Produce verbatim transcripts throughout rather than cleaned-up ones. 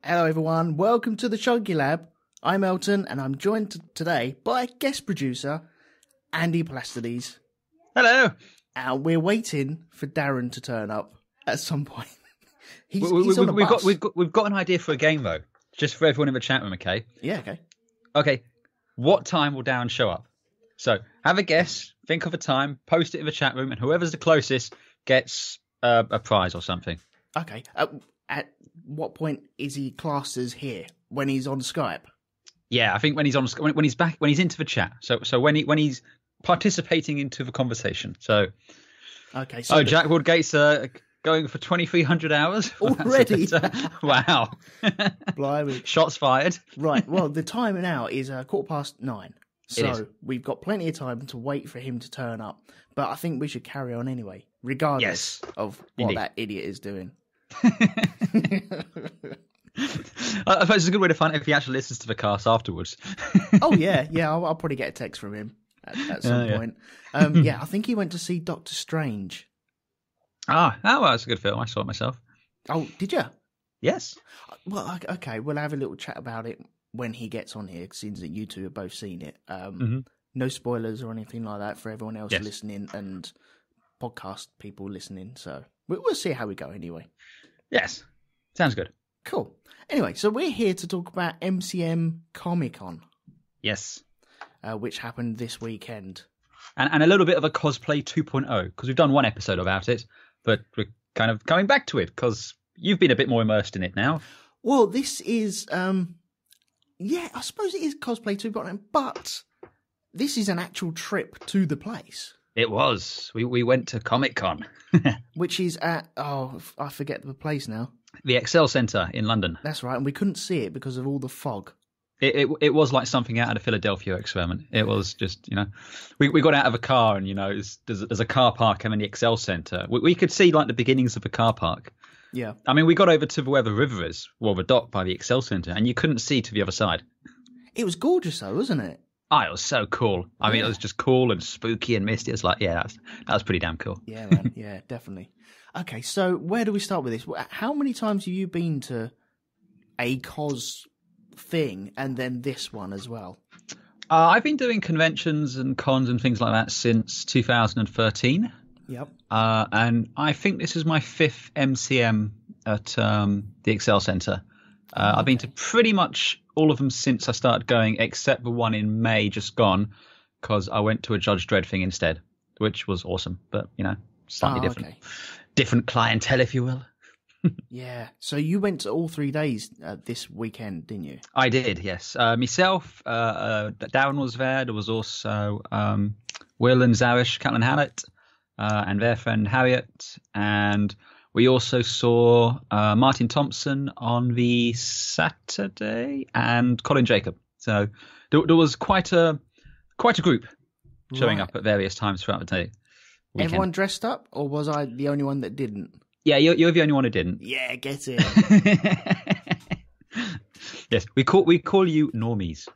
Hello everyone, welcome to the Shonky Lab. I'm Elton and I'm joined t- today by guest producer Andy Poulastides. Hello. And we're waiting for Darren to turn up at some point. he's, we, he's we, on a we've bus. got we've got we've got an idea for a game though, just for everyone in the chat room. Okay. Yeah. Okay. Okay. What time will Darren show up? So have a guess, think of a time, post it in the chat room, and whoever's the closest gets uh, a prize or something. Okay. Uh, at what point is he classed as here? When he's on Skype? Yeah, I think when he's on when, when he's back when he's into the chat. So so when he when he's participating into the conversation. So okay. So oh, the... Jack Woodgate's uh, going for twenty-three hundred hours already. Wow. Blimey. Shots fired. Right. Well, the time now is uh, quarter past nine. So is. we've got plenty of time to wait for him to turn up. But I think we should carry on anyway, regardless yes. of what Indeed. that idiot is doing. I suppose it's a good way to find out if he actually listens to the cast afterwards. Oh yeah, yeah. I'll, I'll probably get a text from him at, at some uh, yeah. point. Um, yeah, I think he went to see Doctor Strange. Ah, oh, well, that's a good film. I saw it myself. Oh, did you? Yes. Well, okay. We'll have a little chat about it when he gets on here, since that you two have both seen it. Um, mm-hmm. No spoilers or anything like that for everyone else yes. listening and podcast people listening. So we'll, we'll see how we go anyway. Yes. Sounds good. Cool. Anyway, so we're here to talk about M C M Comic Con. Yes. Uh, which happened this weekend. And, and a little bit of a cosplay two point oh, because we've done one episode about it, but we're kind of coming back to it because you've been a bit more immersed in it now. Well, this is, um, yeah, I suppose it is cosplay two point oh, but this is an actual trip to the place. It was. We we went to Comic Con. Which is at, oh, I forget the place now. The Excel Centre in London. That's right, and we couldn't see it because of all the fog. It, it it was like something out of the Philadelphia experiment. It was just, you know, we we got out of a car and, you know, there's, there's a car park and then the Excel Centre. We, we could see like the beginnings of the car park. Yeah. I mean, we got over to where the river is, well, the dock by the Excel Centre, and you couldn't see to the other side. It was gorgeous though, wasn't it? Oh, it was so cool. I yeah. mean, it was just cool and spooky and misty. It's like, yeah, that was, that was pretty damn cool. Yeah, man. Yeah, definitely. Okay, so where do we start with this? How many times have you been to a cos thing and then this one as well? Uh, I've been doing conventions and cons and things like that since two thousand thirteen. Yep. Uh, and I think this is my fifth M C M at um, the Excel Centre. Uh, okay. I've been to pretty much all of them since I started going, except the one in May just gone, because I went to a Judge Dredd thing instead, which was awesome. But, you know, slightly oh, different. Okay. Different clientele, if you will. Yeah. So you went to all three days uh, this weekend, didn't you? I did, yes. Uh, myself, uh, uh, Darren was there. There was also um, Will and Zarish, Catelyn Hallett, uh, and their friend Harriet. And we also saw uh, Martin Thompson on the Saturday and Colin Jacob. So there, there was quite a quite a group showing right. up at various times throughout the day. Weekend. Everyone dressed up, or was I the only one that didn't? Yeah, you're, you're the only one who didn't. Yeah, get it. Yes, we call we call you normies.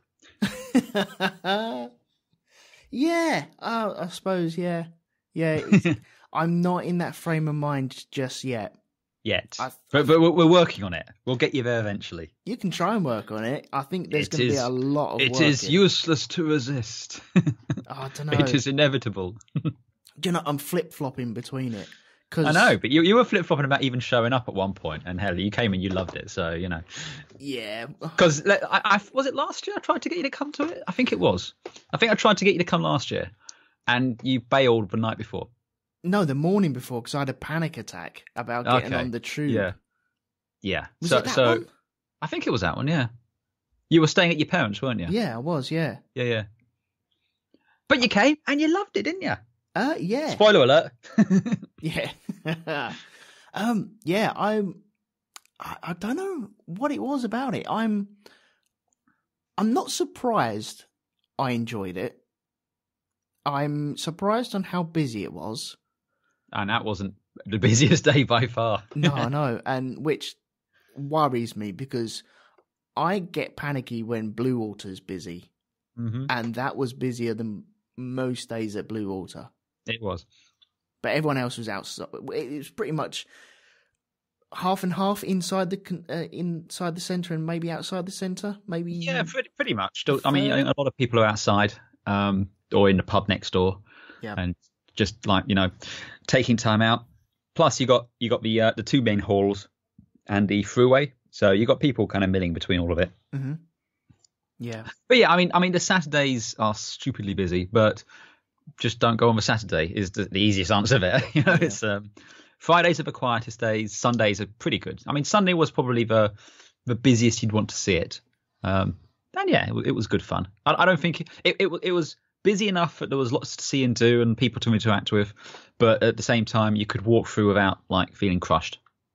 Yeah, uh, I suppose. Yeah, yeah. I'm not in that frame of mind just yet. Yet, I, but, but we're working on it. We'll get you there eventually. You can try and work on it. I think there's It going to be is- a lot of It work. is in. useless to resist. Oh, I don't know. It is inevitable. Do you know, I'm flip-flopping between it. Cause, I know, but you you were flip flopping about even showing up at one point, and hell, you came and you loved it. So you know, Yeah. because I, I was it last year I tried to get you to come to it. I think it was. I think I tried to get you to come last year, and you bailed the night before. No, the morning before, because I had a panic attack about getting Okay. on the tube. Yeah, yeah. Was so it that so one? I think it was that one. Yeah, you were staying at your parents', weren't you? Yeah, I was, yeah. yeah, yeah. But you came and you loved it, didn't you? Uh, yeah. Spoiler alert. Yeah. um, yeah, I'm, I, I don't know what it was about it. I'm, I'm not surprised I enjoyed it. I'm surprised on how busy it was. And that wasn't the busiest day by far. No, I know, and which worries me because I get panicky when Blue Water's busy, mm-hmm. and that was busier than most days at Blue Water. It was. But everyone else was outside. It was pretty much half and half inside the con- uh, inside the centre and maybe outside the centre? Maybe yeah, pretty, pretty much. I mean, a lot of people are outside um, or in the pub next door, yeah, and just like you know, taking time out. Plus, you got you got the uh, the two main halls and the throughway, so you got people kind of milling between all of it. Mm-hmm. Yeah, but yeah, I mean, I mean, the Saturdays are stupidly busy, but just don't go on the Saturday is the, the easiest answer there. you know, yeah. it's um, Fridays are the quietest days. Sundays are pretty good. I mean, Sunday was probably the the busiest you'd want to see it. Um, and yeah, it, it was good fun. I, I don't think it, it it it was busy enough that there was lots to see and do and people to interact with, but at the same time, you could walk through without like feeling crushed.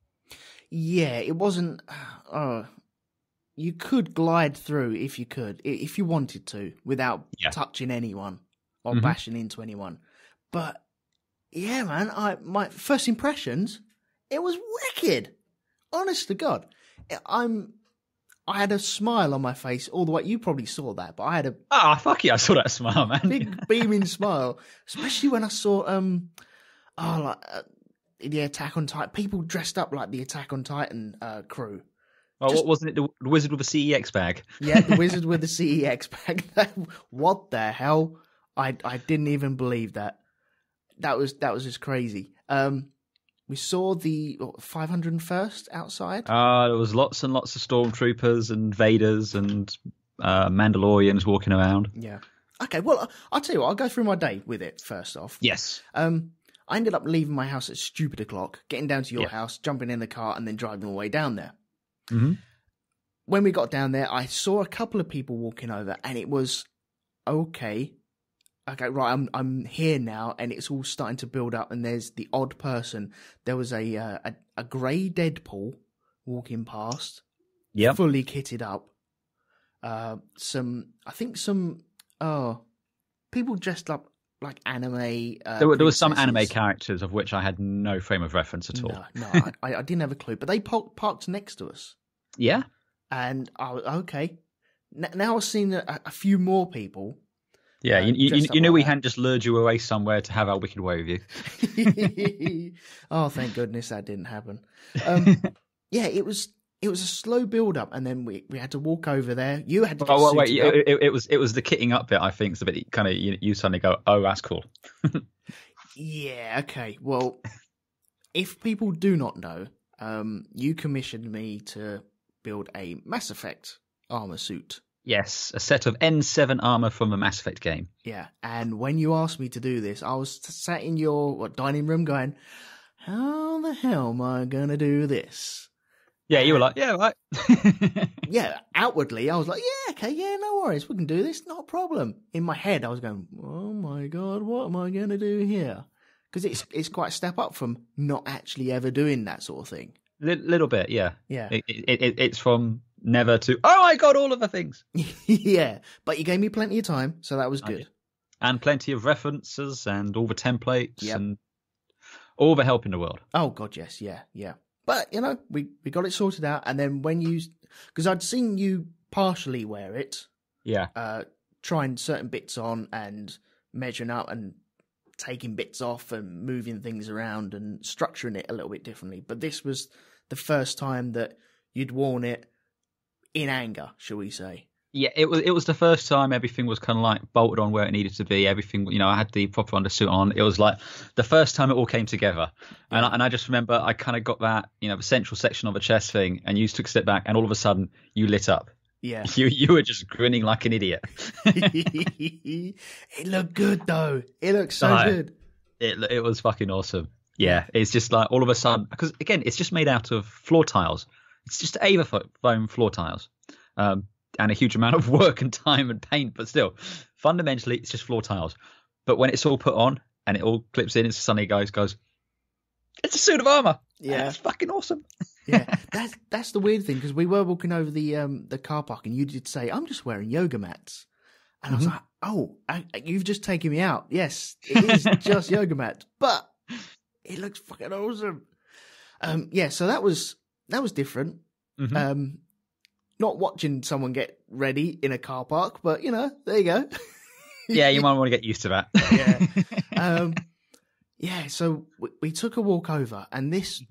Yeah, it wasn't. Uh, you could glide through if you could, if you wanted to, without yeah. touching anyone or mm-hmm. bashing into anyone. But yeah, man, I my first impressions, it was wicked. Honest to God, I'm. I had a smile on my face all the way. You probably saw that, but I had a ah oh, fuck yeah, I saw that smile, man. Big beaming smile, especially when I saw um oh like uh, the Attack on Titan people dressed up like the Attack on Titan uh, crew. Oh, Just, what wasn't it? The, the wizard with the C E X bag. Yeah, the wizard with the C E X bag. What the hell? I I didn't even believe that. That was that was just crazy. Um, we saw the five hundred first outside. Ah, uh, there was lots and lots of stormtroopers and Vaders and uh, Mandalorians walking around. Yeah. Okay. Well, I'll tell you what. I'll go through my day with it first off. Yes. Um, I ended up leaving my house at stupid o'clock, getting down to your yeah. house, jumping in the car, and then driving all the way down there. Mm-hmm. When we got down there, I saw a couple of people walking over, and it was okay. Okay, right, I'm I'm here now, and it's all starting to build up. And there's the odd person. There was a uh, a, a grey Deadpool walking past, yeah, fully kitted up. Uh, some, I think some, oh, people dressed up like anime. Uh, there were there was some anime characters of which I had no frame of reference at all. No, no, I, I didn't have a clue. But they parked, parked next to us. Yeah, and I was okay. N- now I've seen a, a few more people. Yeah, you, you, you, you knew like we that. hadn't just lured you away somewhere to have our wicked way with you. Oh, thank goodness that didn't happen. Um, yeah, it was it was a slow build up, and then we, we had to walk over there. You had to. Get oh, wait, wait it, it, it was it was the kitting up bit. I think it's a bit kind of you, you suddenly go, oh, that's cool. Yeah. Okay. Well, if people do not know, um, you commissioned me to build a Mass Effect armor suit. Yes, a set of N seven armor from the Mass Effect game. Yeah, and when you asked me to do this, I was sat in your what, dining room going, how the hell am I going to do this? Yeah, you were like, yeah, right. Yeah, outwardly, I was like, yeah, okay, yeah, no worries, we can do this, not a problem. In my head, I was going, oh my God, what am I going to do here? Because it's, it's quite a step up from not actually ever doing that sort of thing. L- little bit, yeah. Yeah. It, it, it, it's from never to, oh my God, all of the things. Yeah, but you gave me plenty of time, so that was good. And plenty of references and all the templates yep. and all the help in the world. Oh, God, yes, yeah, yeah. But, you know, we, we got it sorted out, and then when you, because I'd seen you partially wear it. Yeah. Uh, trying certain bits on and measuring up and taking bits off and moving things around and structuring it a little bit differently. But this was the first time that you'd worn it in anger, shall we say. Yeah, it was it was the first time everything was kind of like bolted on where it needed to be. Everything, you know, I had the proper undersuit on. It was like the first time it all came together. And, yeah. I, and I just remember I kind of got that, you know, the central section of the chest thing, and you took a step back and all of a sudden you lit up. Yeah. You you were just grinning like an idiot. It looked good, though. It looked so uh, good. It it was fucking awesome. Yeah, it's just like all of a sudden, because again, it's just made out of floor tiles. It's just Ava foam floor tiles. Um, and a huge amount of work and time and paint, but still, fundamentally, it's just floor tiles. But when it's all put on and it all clips in, it's suddenly goes, goes, it's a suit of armor. Yeah. It's fucking awesome. Yeah, that's that's the weird thing, because we were walking over the um the car park and you did say, I'm just wearing yoga mats. And mm-hmm. I was like, oh, I, you've just taken me out. Yes, it is just yoga mats, but it looks fucking awesome. Um, yeah, so that was that was different. Mm-hmm. Um, not watching someone get ready in a car park, but you know, there you go. Yeah, you might want to get used to that. Yeah. Um, yeah, so we, we took a walk over, and this, mm-hmm.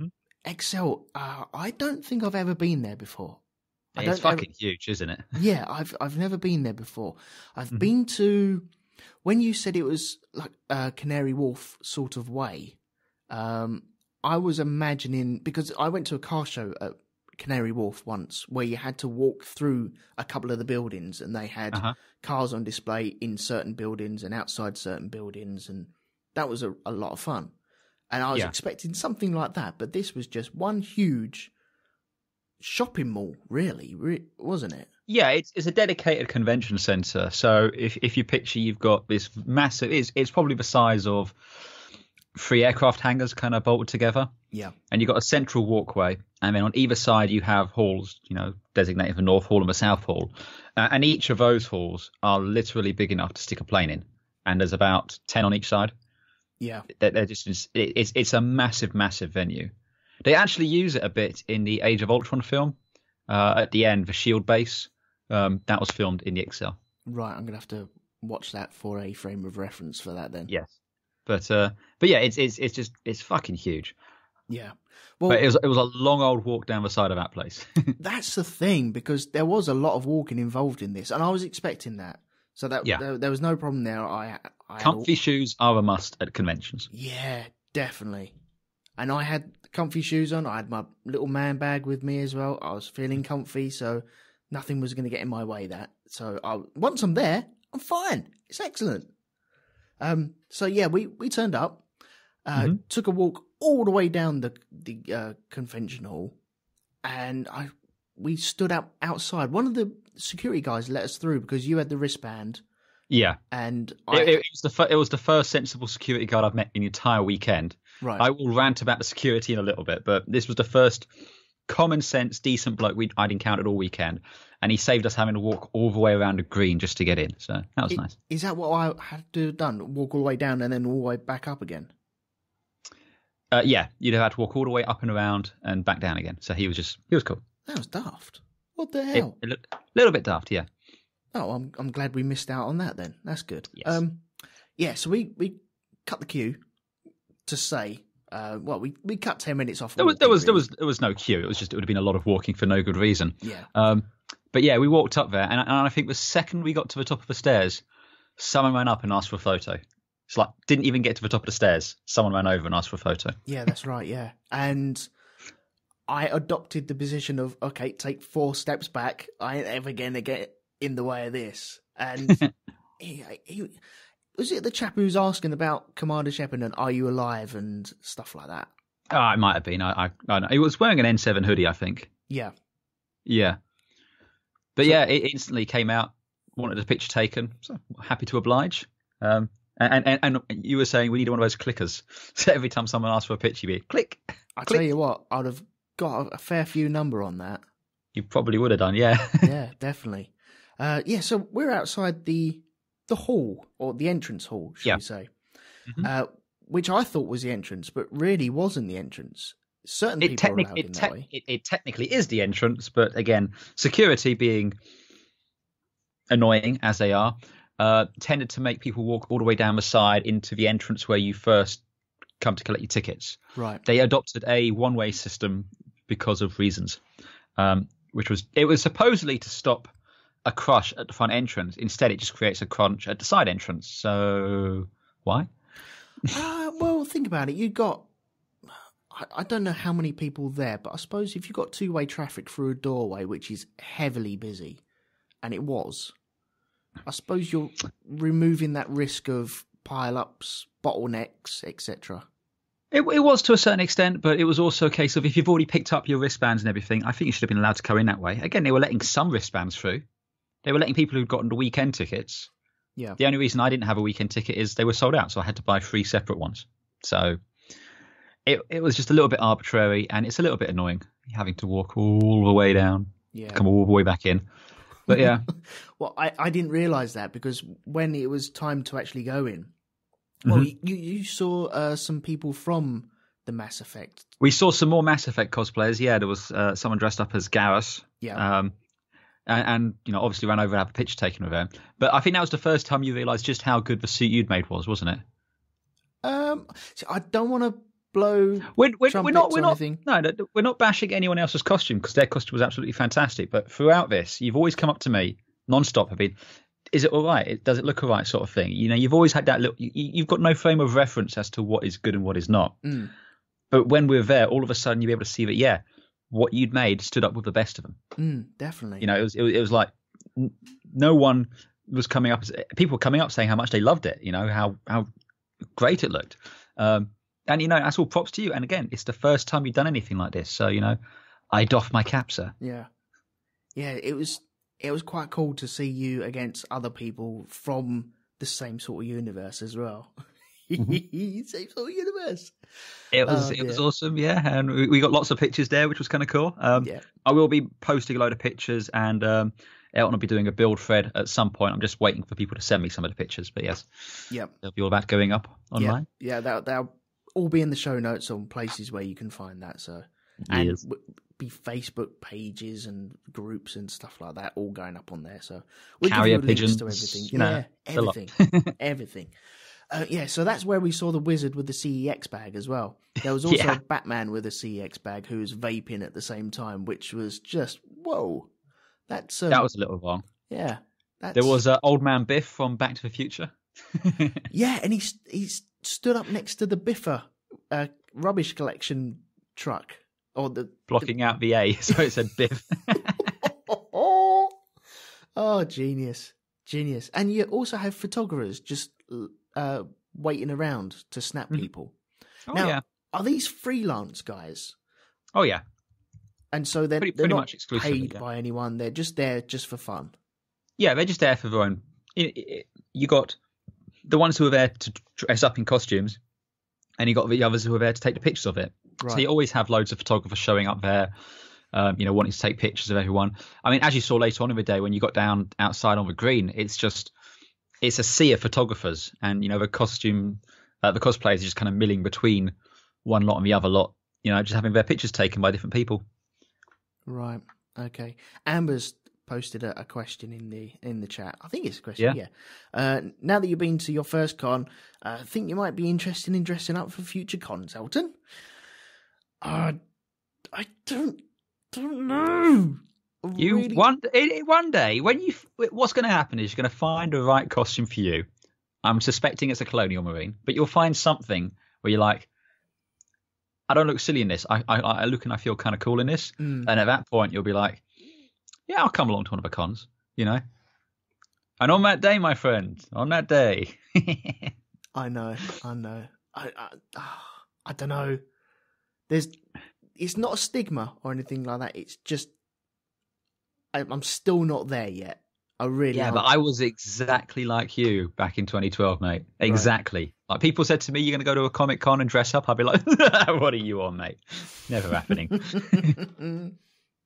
Excel, uh, I don't think I've ever been there before. I It's don't fucking ever, huge, isn't it? Yeah, I've I've never been there before. I've Mm-hmm. been to when you said it was like a Canary Wharf sort of way. Um, I was imagining because I went to a car show at Canary Wharf once where you had to walk through a couple of the buildings and they had Uh-huh. cars on display in certain buildings and outside certain buildings, and that was a, a lot of fun. And I was Yeah. expecting something like that, but this was just one huge shopping mall, really, re- wasn't it? Yeah, it's it's a dedicated convention center. So if if you picture, you've got this massive. It's it's probably the size of three aircraft hangars, kind of bolted together. Yeah. And you've got a central walkway, and then on either side you have halls, you know, designated the North Hall and the South Hall, uh, and each of those halls are literally big enough to stick a plane in. And there's about ten on each side. Yeah. They're, they're just it's it's a massive, massive venue. They actually use it a bit in the Age of Ultron film. Uh, at the end, the Shield base, um, that was filmed in the Excel. Right, I'm gonna have to watch that for a frame of reference for that then. Yes, but uh, but yeah, it's it's it's just it's fucking huge. Yeah. Well, But it was it was a long old walk down the side of that place. that's the thing, because there was a lot of walking involved in this, and I was expecting that. So that Yeah. there, there was no problem there. I, I had Comfy all, shoes are a must at conventions. yeah, definitely. And I had comfy shoes on. I had my little man bag with me as well. I was feeling comfy, so nothing was going to get in my way. That so I, once I'm there, I'm fine. It's excellent. Um. So yeah, we we turned up, uh, Mm-hmm. took a walk all the way down the the uh, convention hall, and I we stood up outside. One of the security guys let us through because you had the wristband, Yeah, and I it, it was the fir- it was the first sensible security guard I've met in the entire weekend. right. I will rant about the security in a little bit, but this was the first common sense, decent bloke we I'd encountered all weekend, and he saved us having to walk all the way around the green just to get in. So that was I- nice. Is that what I had to have done? Walk all the way down and then all the way back up again? Uh, yeah, you'd have had to walk all the way up and around and back down again. So he was just he was cool. That was daft. What the It, hell? it looked a little bit daft, yeah. Oh, I'm I'm glad we missed out on that then. That's good. Yes. Um, yeah. So we, we cut the queue to say, uh, well, we, we cut ten minutes off. There was there walking, was there really. was there was no queue. It was just it would have been a lot of walking for no good reason. Yeah. Um, but yeah, we walked up there, and, and I think the second we got to the top of the stairs, someone ran up and asked for a photo. It's like didn't even get to the top of the stairs. Someone ran over and asked for a photo. Yeah, that's right. Yeah, and I adopted the position of okay, take four steps back. I ain't ever gonna get in the way of this. And he, he was it the chap who's asking about Commander Shepard and are you alive and stuff like that. Oh, it might have been. I I, I don't know. He was wearing an N seven hoodie, I think. Yeah. Yeah. But So- yeah, it instantly came out. Wanted a picture taken. So happy to oblige. Um, and, and and you were saying we need one of those clickers. So every time someone asks for a picture, you'd be click. I click. tell you what, I'd have got a fair few number on that. You probably would have done, yeah. Yeah, definitely. Uh, yeah, so we're outside the the hall, or the entrance hall, should Yeah. we say, Mhm. uh, which I thought was the entrance, but really wasn't the entrance. Certain It, people are technic- allowed it, in te- that way. it, it technically is the entrance, but again, security being annoying as they are, uh, tended to make people walk all the way down the side into the entrance where you first come to collect your tickets. Right. They adopted a one-way system because of reasons, um, which was it was supposedly to stop a crush at the front entrance. Instead, it just creates a crunch at the side entrance. So why? uh, well, think about it. You got, I, I don't know how many people there, but I suppose if you've got two-way traffic through a doorway, which is heavily busy, and it was, I suppose you're removing that risk of pile-ups, bottlenecks, et cetera. It, it was to a certain extent, but it was also a case of if you've already picked up your wristbands and everything, I think you should have been allowed to go in that way. Again, they were letting some wristbands through. They were letting people who'd gotten the weekend tickets. Yeah. The only reason I didn't have a weekend ticket is they were sold out, so I had to buy three separate ones. So it it was just a little bit arbitrary, and it's a little bit annoying having to walk all the way down, Yeah. come all the way back in. But yeah, Well, I, I didn't realise that because when it was time to actually go in, well, Mm-hmm. you, you saw uh, some people from the Mass Effect. we saw some more Mass Effect cosplayers. Yeah, there was uh, someone dressed up as Garrus. Yeah. Um, and, and, you know, obviously ran over and had a picture taken with him. But I think that was the first time you realised just how good the suit you'd made was, wasn't it? Um, see, I don't want to blow we're, we're, trumpets we're not, we're or not, anything? No, no, we're not bashing anyone else's costume because their costume was absolutely fantastic. But throughout this, you've always come up to me non-stop and been, is it all right? Does it look all right, sort of thing? You know, you've always had that little. You, you've got no frame of reference as to what is good and what is not. Mm. But when we're there, all of a sudden you're able to see that, yeah, what you'd made stood up with the best of them. Mm, definitely. You know, it was, it was it was like no one was coming up. People were coming up saying how much they loved it. You know, how how great it looked. Um, and you know, that's all props to you. And again, it's the first time you've done anything like this, so you know, I doff my cap, sir. Yeah, yeah. It was it was quite cool to see you against other people from the same sort of universe as well. Mm-hmm. Same sort of universe. It was oh, it was awesome, yeah, and we, we got lots of pictures there, which was kind of cool. Um, yeah. I will be posting a load of pictures, and um, Elton will be doing a build thread at some point. I'm just waiting for people to send me some of the pictures, but yes, yeah, they'll be all about going up online. Yeah, yeah they'll, they'll all be in the show notes on places where you can find that. So, and yes. w- be Facebook pages and groups and stuff like that, all going up on there. So we'll Carrier give you links pigeons to everything. you know, yeah, everything, everything. Uh, yeah, so that's where we saw the wizard with the C E X bag as well. There was also yeah. a Batman with a C E X bag who was vaping at the same time, which was just, whoa. That's um, that was a little wrong. Yeah. That's... There was uh, Old Man Biff from Back to the Future. yeah, and he, he stood up next to the Biffer uh, rubbish collection truck. or the Blocking the... out the A, so it said Biff. Oh, genius. Genius. And you also have photographers just uh, waiting around to snap Mm-hmm. people. Oh, now, yeah. are these freelance guys? Oh, yeah. And so they're, Pretty, they're pretty not much exclusively, paid yeah. by anyone. They're just there just for fun. Yeah, they're just there for their own. It, it, you got the ones who are there to dress up in costumes, and you got the others who are there to take the pictures of it. Right. So you always have loads of photographers showing up there, um, you know, wanting to take pictures of everyone. I mean, as you saw later on in the day when you got down outside on the green, it's just it's a sea of photographers, and you know the costume, uh, the cosplayers are just kind of milling between one lot and the other lot. You know, just having their pictures taken by different people. Right. Okay. Amber's posted a, a question in the in the chat. I think it's a question. Yeah. Yeah. Uh, now that you've been to your first con, uh, I think you might be interested in dressing up for future cons, Elton. Uh, I don't don't know. You Really? one one day when you what's going to happen is you're going to find the right costume for you. I'm suspecting it's a colonial marine, but you'll find something where you're like, I don't look silly in this. I I, I look and I feel kind of cool in this. Mm. And at that point, you'll be like, yeah, I'll come along to one of the cons, you know. And on that day, my friend, on that day, I know, I know. I I, I don't know. There's, it's not a stigma or anything like that. It's just, I, I'm still not there yet. I really yeah. aren't. But I was exactly like you back in twenty twelve, mate. Exactly. Right. Like people said to me, "You're going to go to a Comic Con and dress up." I'd be like, "What are you on, mate? Never happening."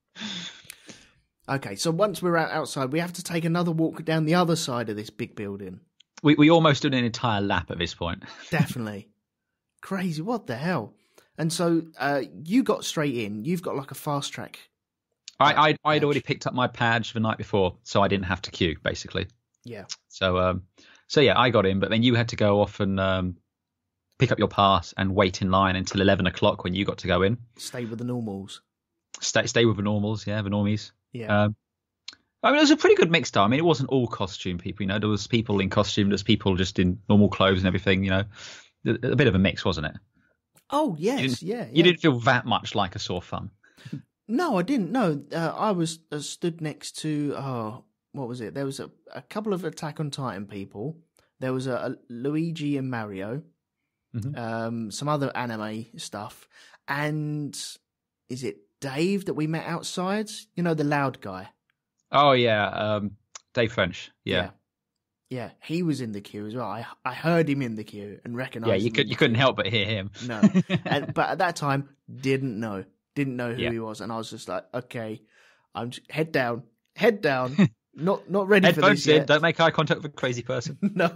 Okay, so once we're out outside, we have to take another walk down the other side of this big building. We we almost did an entire lap at this point. Definitely. Crazy. What the hell? And so uh, you got straight in. You've got like a fast track. I I'd, I'd already picked up my badge the night before, so I didn't have to queue, basically. Yeah. So um, so yeah, I got in, but then you had to go off and um, pick up your pass and wait in line until eleven o'clock when you got to go in. Stay with the normals. Stay stay with the normals, yeah, the normies. Yeah. Um, I mean, it was a pretty good mix, though. I mean, it wasn't all costume people, you know. There was people in costume, there's people just in normal clothes and everything, you know. A, a bit of a mix, wasn't it? Oh, yes, you yeah, yeah. You didn't feel that much like a sore fun. No, I didn't. No, uh, I was uh, stood next to, oh, what was it? There was a, a couple of Attack on Titan people. There was a, a Luigi and Mario. Mm-hmm. Um, some other anime stuff. And is it Dave that we met outside? You know, the loud guy. Oh, yeah. Um, Dave French. Yeah. Yeah. Yeah, he was in the queue as well. I I heard him in the queue and recognised Yeah, him. you could you couldn't help but hear him. No. and, but at that time, didn't know. Didn't know who Yeah. he was. And I was just like, okay, I'm just, head down, head down. not not ready for Headphones this yet. in, don't make eye contact with a crazy person. No.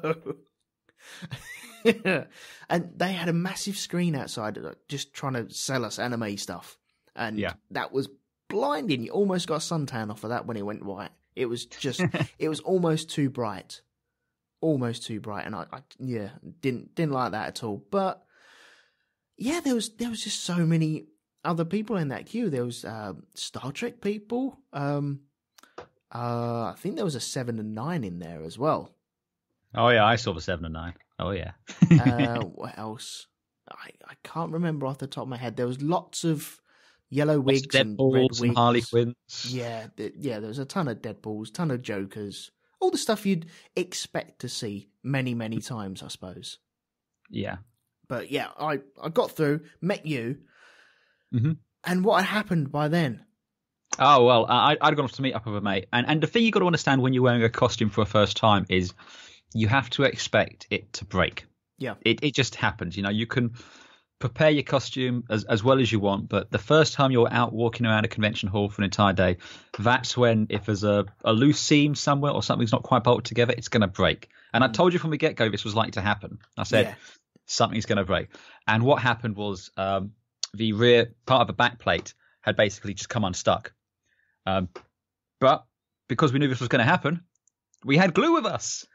And they had a massive screen outside just trying to sell us anime stuff. And Yeah. that was blinding. You almost got a suntan off of that when it went white. It was just, it was almost too bright. Almost too bright. And I, I, yeah, didn't didn't like that at all. But yeah, there was there was just so many other people in that queue. There was uh, Star Trek people. Um, uh, I think there was a seven and nine in there as well. Oh yeah, I saw the seven and nine. Oh yeah. uh, what else? I, I can't remember off the top of my head. There was lots of yellow wigs and red wigs. And Harley Quinns. Yeah, th- yeah. There was a ton of Deadpools, ton of Jokers, all the stuff you'd expect to see many, many times, I suppose. Yeah. But yeah, I, I got through, met you, mm-hmm. and what had happened by then? Oh well, I, I'd gone off to meet up with a mate, and and the thing you got to understand when you're wearing a costume for a first time is you have to expect it to break. Yeah, it it just happens. You know, you can prepare your costume as as well as you want, but the first time you're out walking around a convention hall for an entire day, that's when if there's a, a loose seam somewhere or something's not quite bolted together, it's going to break. And mm. I told you from the get go this was likely to happen. I said yeah. something's going to break, and what happened was um, the rear part of the back plate had basically just come unstuck. Um, but because we knew this was going to happen, we had glue with us.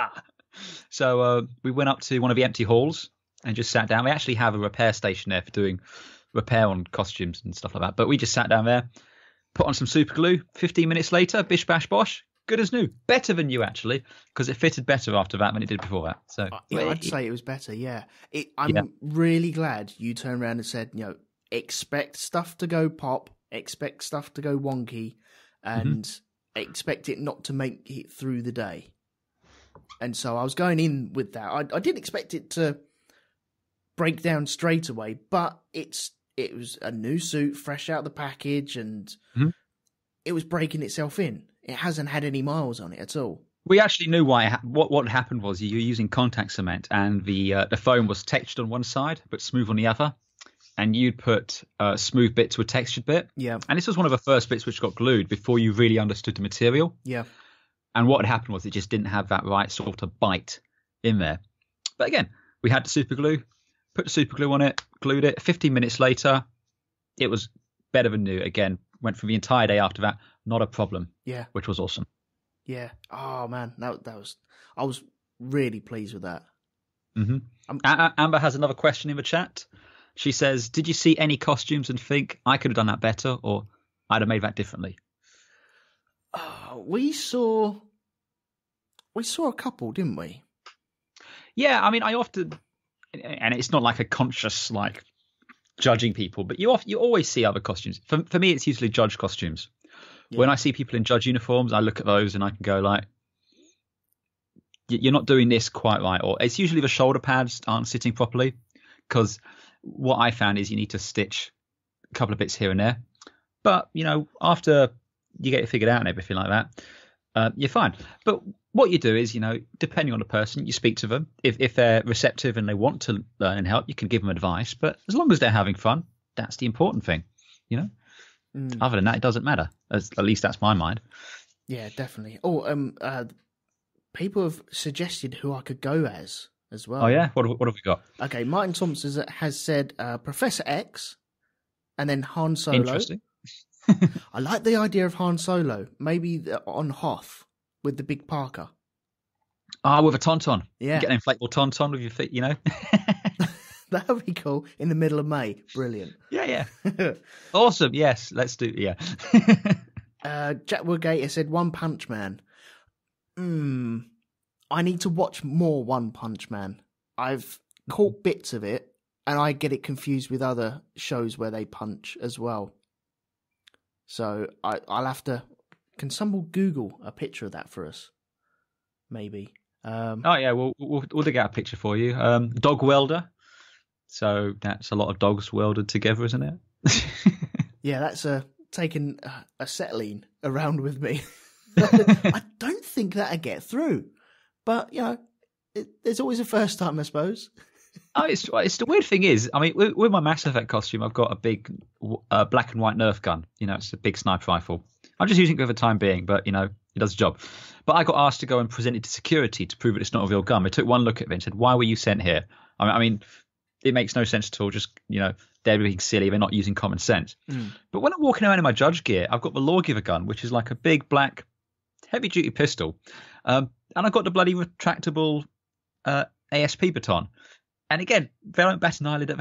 So uh, we went up to one of the empty halls and just sat down. We actually have a repair station there for doing repair on costumes and stuff like that. But we just sat down there, put on some super glue. fifteen minutes later, bish, bash, bosh, good as new. Better than new, actually, because it fitted better after that than it did before that. So uh, yeah, I'd say it was better, yeah. It, I'm yeah. really glad you turned around and said, you know, expect stuff to go pop, expect stuff to go wonky, and mm-hmm. expect it not to make it through the day. And so I was going in with that. I, I didn't expect it to break down straight away, but it's it was a new suit, fresh out the package, and mm-hmm. it was breaking itself in. It hasn't had any miles on it at all. We actually knew why. It ha- what what happened was you were using contact cement, and the uh, the foam was textured on one side but smooth on the other. And you'd put a smooth bit to a textured bit. Yeah. And this was one of the first bits which got glued before you really understood the material. Yeah. And what had happened was it just didn't have that right sort of bite in there. But again, we had the super glue, put the super glue on it, glued it. fifteen minutes later, it was better than new. Again, went for the entire day after that. Not a problem. Yeah. Which was awesome. Yeah. Oh, man. That, that was, I was really pleased with that. Mm-hmm. A- Amber has another question in the chat. She says, did you see any costumes and think I could have done that better or I'd have made that differently? Oh, we saw we saw a couple, didn't we? Yeah, I mean, I often, and it's not like a conscious, like, judging people, but you often, you always see other costumes. For, for me, it's usually judge costumes. Yeah. When I see people in judge uniforms, I look at those and I can go like, you're not doing this quite right. Or it's usually the shoulder pads aren't sitting properly, because what I found is you need to stitch a couple of bits here and there. But, you know, after you get it figured out and everything like that, uh, you're fine. But what you do is, you know, depending on the person, you speak to them. If if they're receptive and they want to learn and help, you can give them advice. But as long as they're having fun, that's the important thing, you know? Mm. Other than that, it doesn't matter. As, at least that's my mind. Yeah, definitely. Oh, um, uh, people have suggested who I could go as. As well. Oh yeah, what what have we got? Okay, Martin Thompson has said uh, Professor X, and then Han Solo. Interesting. I like the idea of Han Solo, maybe on Hoth with the big Parker. Ah, oh, with a tauntaun. Yeah, you get an inflatable tauntaun with your feet, you know. That would be cool in the middle of May. Brilliant. Yeah, yeah. Awesome. Yes, let's do. Yeah. uh, Jack Woodgate has said One Punch Man. Hmm. I need to watch more One Punch Man. I've caught bits of it, and I get it confused with other shows where they punch as well. So I, I'll have to... Can someone Google a picture of that for us? Maybe. Um, oh, yeah, we'll, we'll, we'll dig out a picture for you. Um, dog welder. So that's a lot of dogs welded together, isn't it? Yeah, that's a, taking a acetylene around with me. I don't think that'd get through. But, you know, it, there's always a first time, I suppose. Oh, it's, it's the weird thing is, I mean, with, with my Mass Effect costume, I've got a big uh, black and white Nerf gun. You know, it's a big sniper rifle. I'm just using it for the time being, but, you know, it does the job. But I got asked to go and present it to security to prove that it's not a real gun. They took one look at it and said, why were you sent here? I mean, I mean it makes no sense at all. Just, you know, they're being silly. They're not using common sense. Mm. But when I'm walking around in my judge gear, I've got the Lawgiver gun, which is like a big black heavy-duty pistol. Um, and I've got the bloody retractable uh, A S P baton. And again, they don't bat an eyelid at that.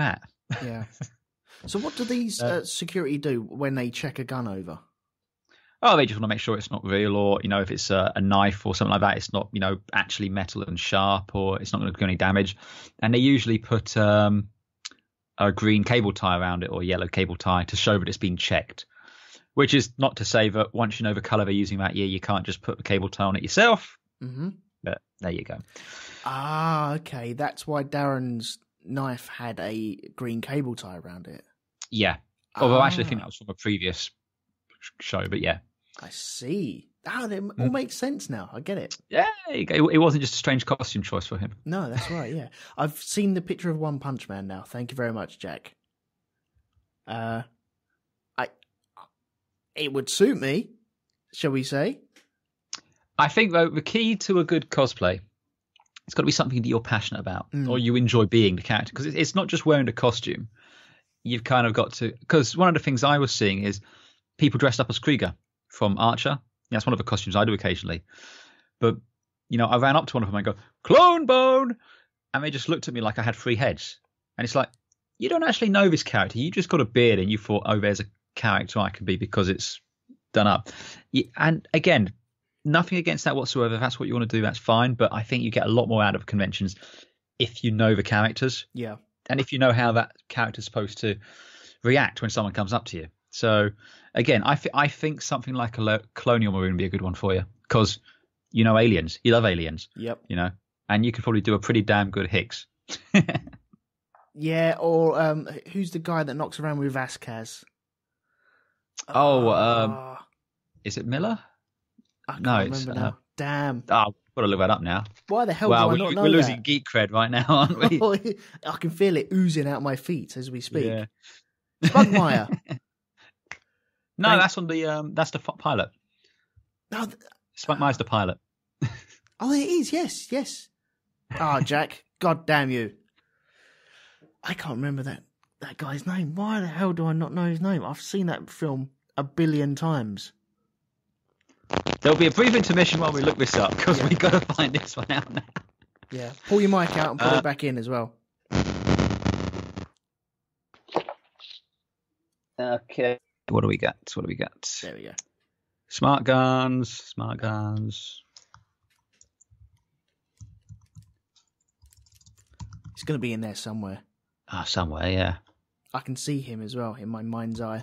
Yeah. So what do these uh, security do when they check a gun over? Oh, they just want to make sure it's not real, or, you know, if it's a, a knife or something like that, it's not, you know, actually metal and sharp, or it's not going to do any damage. And they usually put um, a green cable tie around it, or yellow cable tie, to show that it's been checked. Which is not to say that once you know the colour they're using that year, you can't just put the cable tie on it yourself. Mm-hmm. But there you go. Ah, okay. That's why Darren's knife had a green cable tie around it. Yeah. Although ah. I actually think that was from a previous show, but yeah. I see. Ah, it all mm. makes sense now. I get it. Yeah, it wasn't just a strange costume choice for him. No, that's right, yeah. I've seen the picture of One Punch Man now. Thank you very much, Jack. Uh, I, it would suit me, shall we say? I think, though, the key to a good cosplay, it's got to be something that you're passionate about, mm. or you enjoy being the character. Because it's not just wearing the costume. You've kind of got to... Because one of the things I was seeing is people dressed up as Krieger from Archer. That's one of the costumes I do occasionally. But, you know, I ran up to one of them and go, "Clone Bone!" And they just looked at me like I had three heads. And it's like, you don't actually know this character. You just got a beard and you thought, oh, there's a character I could be because it's done up. And again, nothing against that whatsoever. If that's what you want to do, that's fine. But I think you get a lot more out of conventions if you know the characters. Yeah. And if you know how that character's supposed to react when someone comes up to you. So, again, I, th- I think something like a lo- Colonial Marine would be a good one for you because you know aliens. You love aliens. Yep. You know, and you could probably do a pretty damn good Hicks. Yeah, or um, who's the guy that knocks around with Vasquez? Oh, uh, um, is it Miller? I can't no, remember it's, now. Uh, Damn. Oh, I've got to look that up now. Why the hell well, do I not know we're losing that? geek cred right now, aren't we? I can feel it oozing out my feet as we speak. Yeah. Spugmire. No, Thank- that's on the um, that's the f- pilot. No, th- Spugmire's the pilot. Oh, it is. Yes, yes. Ah, oh, Jack. God damn you. I can't remember that, that guy's name. Why the hell do I not know his name? I've seen that film a billion times. There'll be a brief intermission while we look this up because yeah. we've got to find this one out now. Yeah. Pull your mic out and put uh, it back in as well. Okay. What do we got? What do we got? There we go. Smart guns. Smart guns. He's going to be in there somewhere. Ah, oh, somewhere, yeah. I can see him as well in my mind's eye.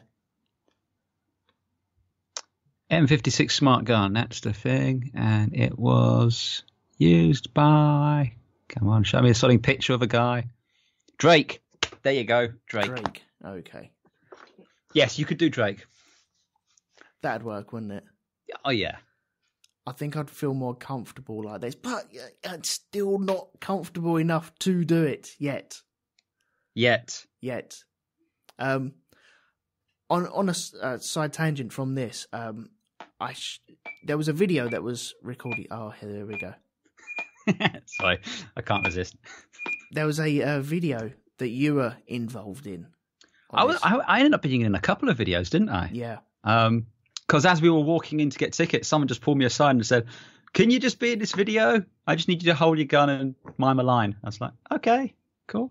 M fifty-six smart gun, that's the thing. And it was used by... Come on, show me a solid picture of a guy. Drake. There you go, Drake. Drake, okay. Yes, you could do Drake. That'd work, wouldn't it? Oh, yeah. I think I'd feel more comfortable like this, but it's still not comfortable enough to do it yet. Yet. Yet. Um, on on a uh, side tangent from this, um, I sh- there was a video that was recorded. Oh, here we go. Sorry, I can't resist. There was a uh, video that you were involved in. I, was, I, I ended up being in a couple of videos, didn't I? Yeah. Um, because as we were walking in to get tickets, someone just pulled me aside and said, "Can you just be in this video? I just need you to hold your gun and mime a line." I was like, "Okay, cool."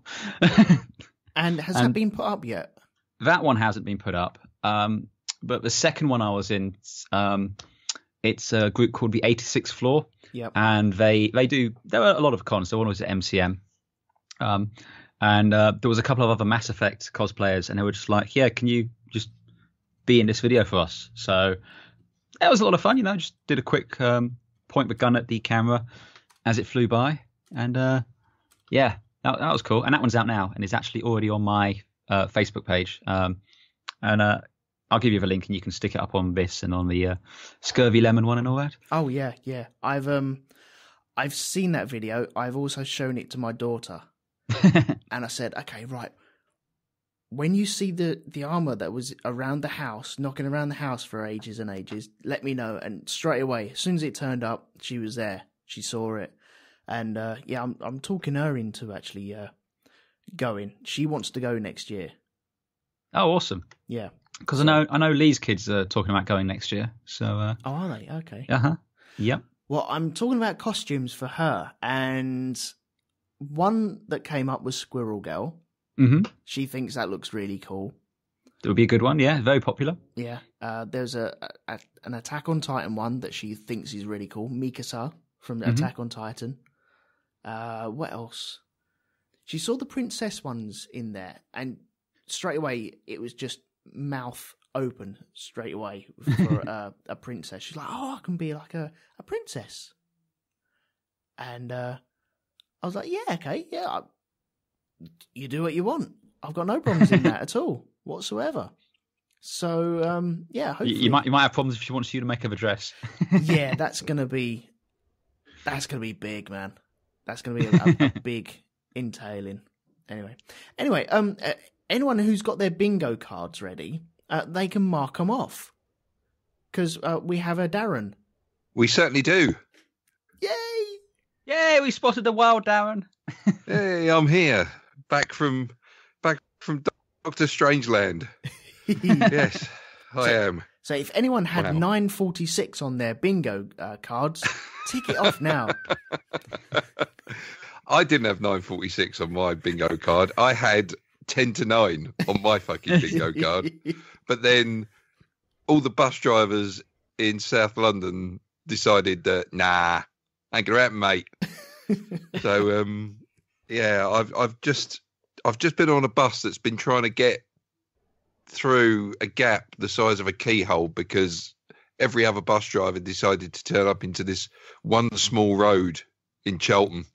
And has and that been put up yet? That one hasn't been put up. Um, but the second one I was in, um, it's a group called the eighty-sixth Floor. Yep. And they, they do, there were a lot of cons. So one was at M C M. Um, and uh, there was a couple of other Mass Effect cosplayers, and they were just like, "Yeah, can you just be in this video for us?" So that was a lot of fun, you know, just did a quick um, point the gun at the camera as it flew by. And uh, yeah, that, that was cool. And that one's out now and is actually already on my uh, Facebook page. Um, and uh, I'll give you the link and you can stick it up on this and on the uh, Scurvy Lemon one and all that. Oh, yeah, yeah. I've um, I've seen that video. I've also shown it to my daughter. And I said, okay, right. When you see the, the armor that was around the house, knocking around the house for ages and ages, let me know. And straight away, as soon as it turned up, she was there. She saw it. And uh, yeah, I'm I'm talking her into actually uh, going. She wants to go next year. Oh, awesome. Yeah. Because so, I know I know Lee's kids are talking about going next year. So. Uh, oh, are they? Okay. Uh-huh. Yep. Well, I'm talking about costumes for her. And one that came up was Squirrel Girl. Mm-hmm. She thinks that looks really cool. It would be a good one, yeah. Very popular. Yeah. Uh, there's a, a an Attack on Titan one that she thinks is really cool. Mikasa from Mm-hmm. Attack on Titan. Uh, what else? She saw the princess ones in there, and straight away it was just mouth open straight away for a, a princess. She's like, "Oh, I can be like a, a princess," and uh, I was like, "Yeah, okay, yeah, I, you do what you want. I've got no problems in that at all whatsoever." So um, yeah, hopefully... you, you might you might have problems if she wants you to make her a dress. Yeah, that's gonna be that's gonna be big, man. That's gonna be a, a, a big entailing. Anyway, anyway, um, uh, anyone who's got their bingo cards ready, uh, they can mark them off because uh, we have a Darren. We certainly do. Yay! Yay! We spotted the wild Darren. Hey, I'm here, back from back from Doctor Strangeland. Yes, I so, am. So if anyone had Wow. nine forty-six on their bingo uh, cards, tick it off now. I didn't have nine forty-six on my bingo card. I had ten to nine on my fucking bingo card. But then all the bus drivers in South London decided that, nah, ain't gonna happen, mate. So, um, yeah, I've I've just I've just been on a bus that's been trying to get through a gap the size of a keyhole because every other bus driver decided to turn up into this one small road in Cheltenham.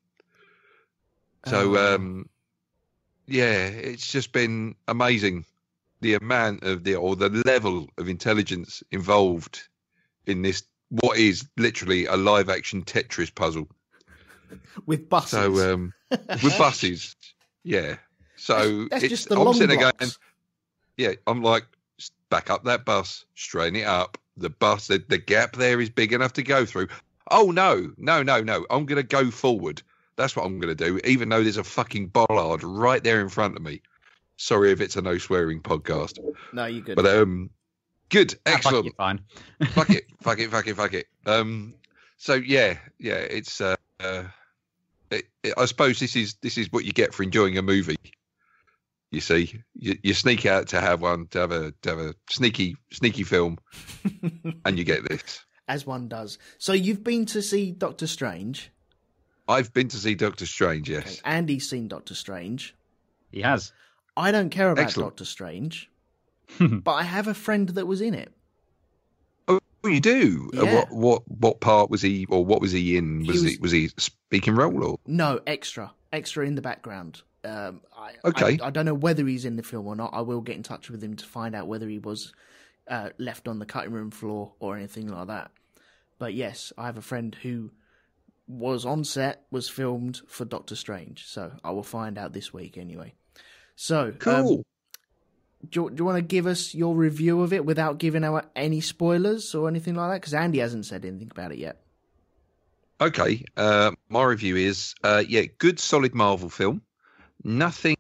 So, Oh. um, yeah, it's just been amazing the amount of the or the level of intelligence involved in this. What is literally a live action Tetris puzzle. With buses. So, um, with buses, yeah. So That's it's just the I'm long sitting there blocks. going, yeah, I'm like, back up that bus, straighten it up. The bus, the, the gap there is big enough to go through. Oh no, no, no, no! I'm gonna go forward. That's what I'm gonna do, even though there's a fucking bollard right there in front of me. Sorry if it's a no swearing podcast, No, you're good. but um, good, Ah, fuck it, excellent. you're fine. fuck it, fuck it, fuck it, fuck it. Um, so yeah, yeah, it's uh, uh it, it, I suppose this is this is what you get for enjoying a movie. You see, you, you sneak out to have one, to have a to have a sneaky sneaky film, and you get this. As one does. So you've been to see Doctor Strange. I've been to see Doctor Strange. Yes. Okay, Andy's seen Doctor Strange. He has. I don't care about Excellent. Doctor Strange, but I have a friend that was in it. Oh, you do. Uh, Yeah. what what what part was he, or what was he in? He Was was- he was he speaking role or? No, extra, extra in the background. Um, I, Okay. I, I don't know whether he's in the film or not. I will get in touch with him to find out whether he was uh, left on the cutting room floor or anything like that. But yes, I have a friend who was on set, was filmed for Doctor Strange. So I will find out this week anyway. So, um, Cool. do, you- do you want to give us your review of it without giving out any spoilers or anything like that? Because Andy hasn't said anything about it yet. Okay. Uh, my review is uh, yeah, good solid Marvel film. Nothing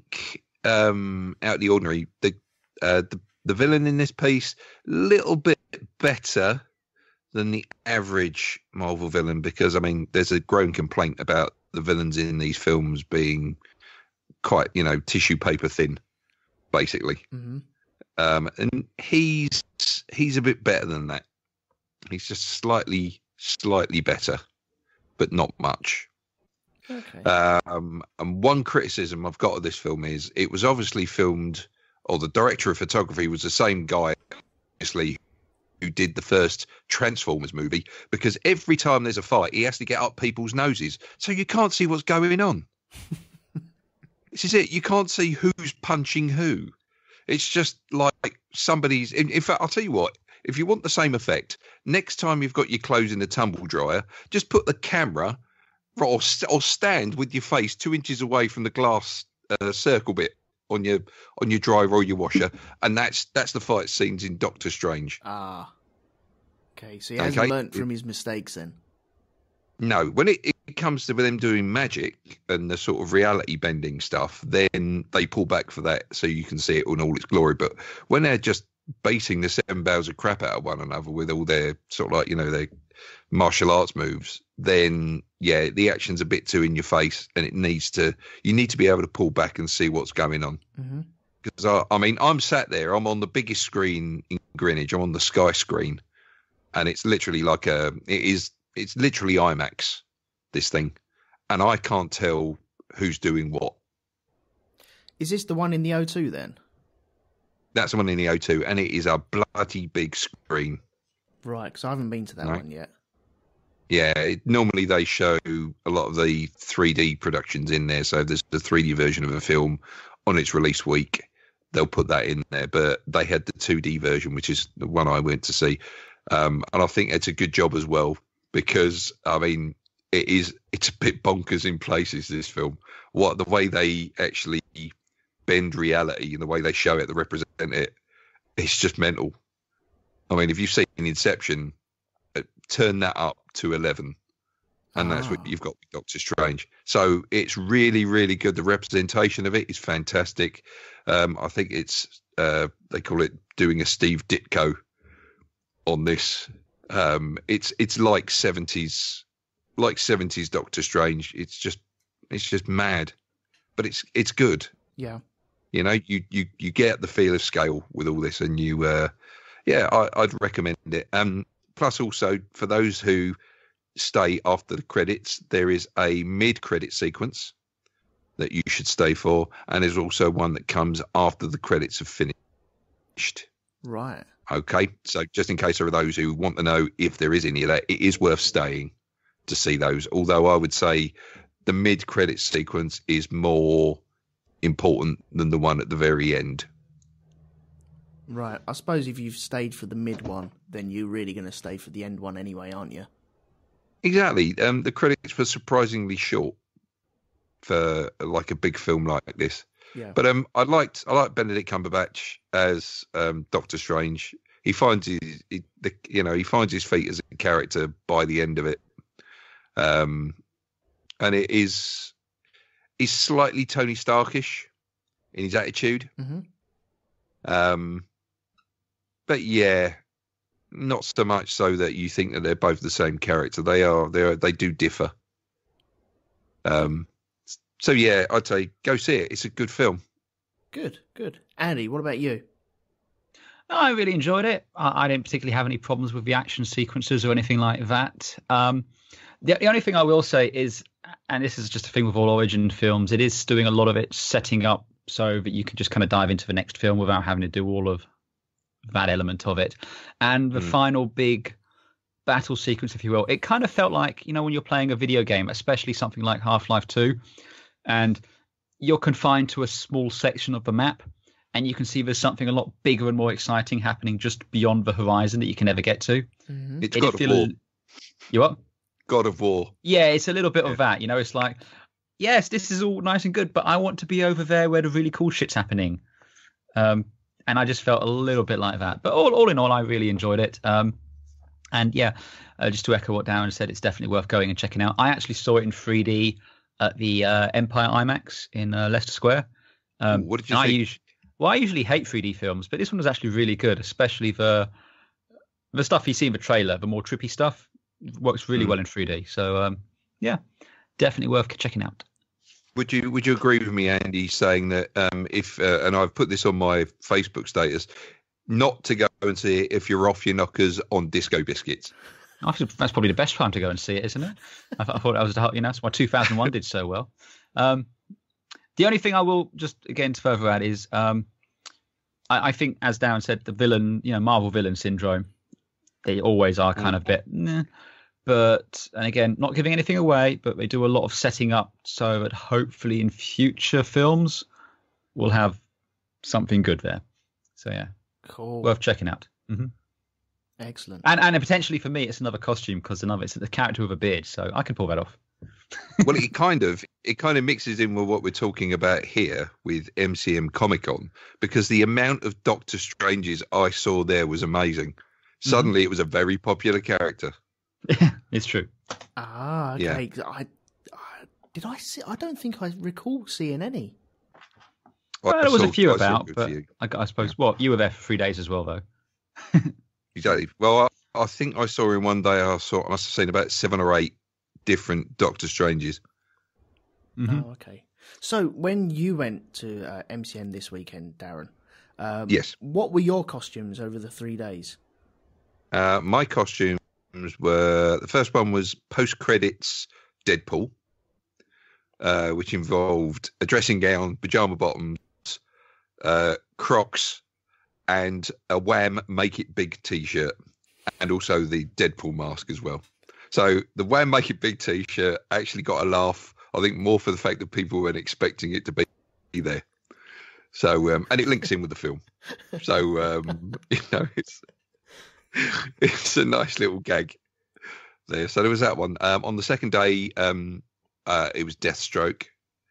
um, out of the ordinary. The, uh, the the villain in this piece, little bit better than the average Marvel villain, because I mean, there's a growing complaint about the villains in these films being quite, you know, tissue paper thin, basically. Mm-hmm. Um, and he's he's a bit better than that. He's just slightly slightly better, but not much. Okay. Um, and one criticism I've got of this film is it was obviously filmed, or the director of photography was the same guy, obviously, who did the first Transformers movie, because every time there's a fight, he has to get up people's noses, so you can't see what's going on. This is it. You can't see who's punching who. It's just like somebody's... In, in fact, I'll tell you what, if you want the same effect, next time you've got your clothes in the tumble dryer, just put the camera... Or, or stand with your face two inches away from the glass uh, circle bit on your on your dryer or your washer, and that's that's the fight scenes in Doctor Strange. Ah. Okay, so he hasn't Okay. learnt from his mistakes then. No, when it, it comes to them doing magic and the sort of reality bending stuff, then they pull back for that so you can see it in all its glory. But when they're just basing the seven bowels of crap out of one another with all their sort of like, you know, their martial arts moves, then yeah, the action's a bit too in your face, and it needs to. You need to be able to pull back and see what's going on. Because mm-hmm. I, I mean, I'm sat there. I'm on the biggest screen in Greenwich. I'm on the Sky screen, and it's literally like a. It is. It's literally IMAX. This thing, and I can't tell who's doing what. Is this the one in the O two then? That's the one in the O two, and it is a bloody big screen. Right, because I haven't been to that right. one yet. Yeah, it, normally they show a lot of the three D productions in there. So if there's the three D version of a film on its release week, they'll put that in there. But they had the two D version, which is the one I went to see. Um, and I think it's a good job as well, because, I mean, it is, it's a bit bonkers in places, this film. What the way they actually bend reality and the way they show it, they represent it, it's just mental. I mean, if you've seen Inception, uh, turn that up to eleven, and ah. that's what you've got with Doctor Strange. So it's really, really good. The representation of it is fantastic. Um, I think it's, uh, they call it doing a Steve Ditko on this. Um, it's it's like seventies, like seventies Doctor Strange. It's just it's just mad, but it's it's good. Yeah, you know, you you you get the feel of scale with all this, and you, uh, yeah, I, I'd recommend it. Um, plus, also for those who stay after the credits, there is a mid-credit sequence that you should stay for, and there's also one that comes after the credits have finished. Right. Okay, so just in case there are those who want to know if there is any of that, it is worth staying to see those. Although I would say the mid-credit sequence is more important than the one at the very end. Right. I suppose if you've stayed for the mid one, then you're really going to stay for the end one anyway, aren't you? Exactly. Um, the credits were surprisingly short for like a big film like this. Yeah. But um, I liked I liked Benedict Cumberbatch as um, Doctor Strange. He finds his, he, the, you know, he finds his feet as a character by the end of it. Um, and it is, he's slightly Tony Starkish in his attitude. Mm-hmm. Um, but yeah, not so much so that you think that they're both the same character. They are. They are. They do differ. Um. So yeah, I'd say go see it. It's a good film. Good, good. Andy, what about you? I really enjoyed it. I, I didn't particularly have any problems with the action sequences or anything like that. Um, the, the only thing I will say is, and this is just a thing with all Origin films, it is doing a lot of it setting up so that you can just kind of dive into the next film without having to do all of that element of it. And the mm. final big battle sequence, if you will, it kind of felt like, you know, when you're playing a video game, especially something like Half-Life two, and you're confined to a small section of the map, and you can see there's something a lot bigger and more exciting happening just beyond the horizon that you can never get to. Mm-hmm. It's God of War. You what? God of War. Yeah, it's a little bit yeah. of that. You know, it's like, yes, this is all nice and good, but I want to be over there where the really cool shit's happening. Um, and I just felt a little bit like that. But all, all in all, I really enjoyed it. Um, and yeah, uh, just to echo what Darren said, it's definitely worth going and checking out. I actually saw it in three D at the uh, Empire IMAX in uh, Leicester Square. Um, what did you I think? Usually, well, I usually hate three D films, but this one was actually really good, especially the the stuff you see in the trailer, the more trippy stuff. Works really mm. well in three D. So, um, yeah, definitely worth checking out. Would you Would you agree with me, Andy, saying that um, if uh, and I've put this on my Facebook status, not to go and see it if you're off your knockers on Disco Biscuits? I think that's probably the best time to go and see it, isn't it? I, th- I thought that was, you know, that's why two thousand one did so well. Um, the only thing I will just again to further add is um, I, I think, as Darren said, the villain, you know, Marvel villain syndrome, they always are kind of a bit, nah. But, and again, not giving anything away, but they do a lot of setting up so that hopefully in future films we'll have something good there. So yeah, cool, worth checking out. Mm-hmm. Excellent. And and potentially for me, it's another costume because another it's the character with a beard, so I can pull that off. Well, it kind of it kind of mixes in with what we're talking about here with M C M Comic Con, because the amount of Doctor Stranges I saw there was amazing. Suddenly, mm-hmm. it was a very popular character. Yeah, it's true. Ah, okay. Yeah. I, I did I see? I don't think I recall seeing any. Well, well there was saw, a few I about, but few. I, I suppose. Yeah. Well, you were there for three days as well, though. Exactly. Well, I, I think I saw in one day. I saw I must have seen about seven or eight different Doctor Stranges. Mm-hmm. Oh, okay. So when you went to uh, M C M this weekend, Darren, um, Yes. what were your costumes over the three days? Uh, my costumes were, the first one was post-credits Deadpool, uh, which involved a dressing gown, pajama bottoms, uh, Crocs, and a Wham! Make It Big t-shirt, and also the Deadpool mask as well. So the Wham! Make It Big t-shirt actually got a laugh, I think more for the fact that people weren't expecting it to be there. So, um, and it links in with the film. So, um, you know, it's it's a nice little gag there. So there was that one. Um, on the second day, um, uh, it was Deathstroke.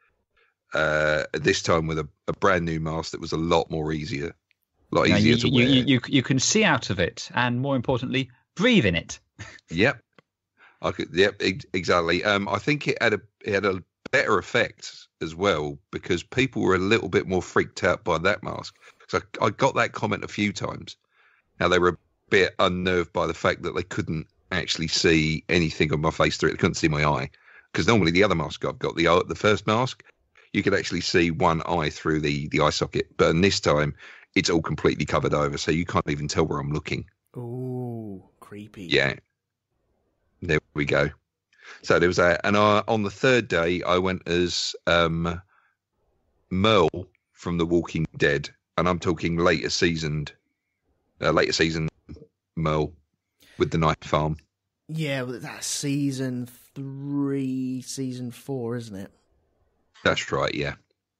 Uh, this time with a, a brand new mask that was a lot more easier, a lot Now, easier you, to you, wear. You, you, you can see out of it, and more importantly, breathe in it. Yep, I could. Yep, ex- exactly. Um, I think it had a it had a better effect as well because people were a little bit more freaked out by that mask. So I, I got that comment a few times. Now they were a bit unnerved by the fact that they couldn't actually see anything on my face through it. They couldn't see my eye because normally the other mask I've got, the the first mask, you could actually see one eye through the the eye socket, but in this time it's all completely covered over, so you can't even tell where I'm looking. Ooh, creepy. Yeah, there we go. So there was that, and I, on the third day I went as um, Merle from The Walking Dead, and I'm talking later seasoned, uh, later season Merle with the knife arm. Yeah, well, that's season three, season four, isn't it? That's right, yeah.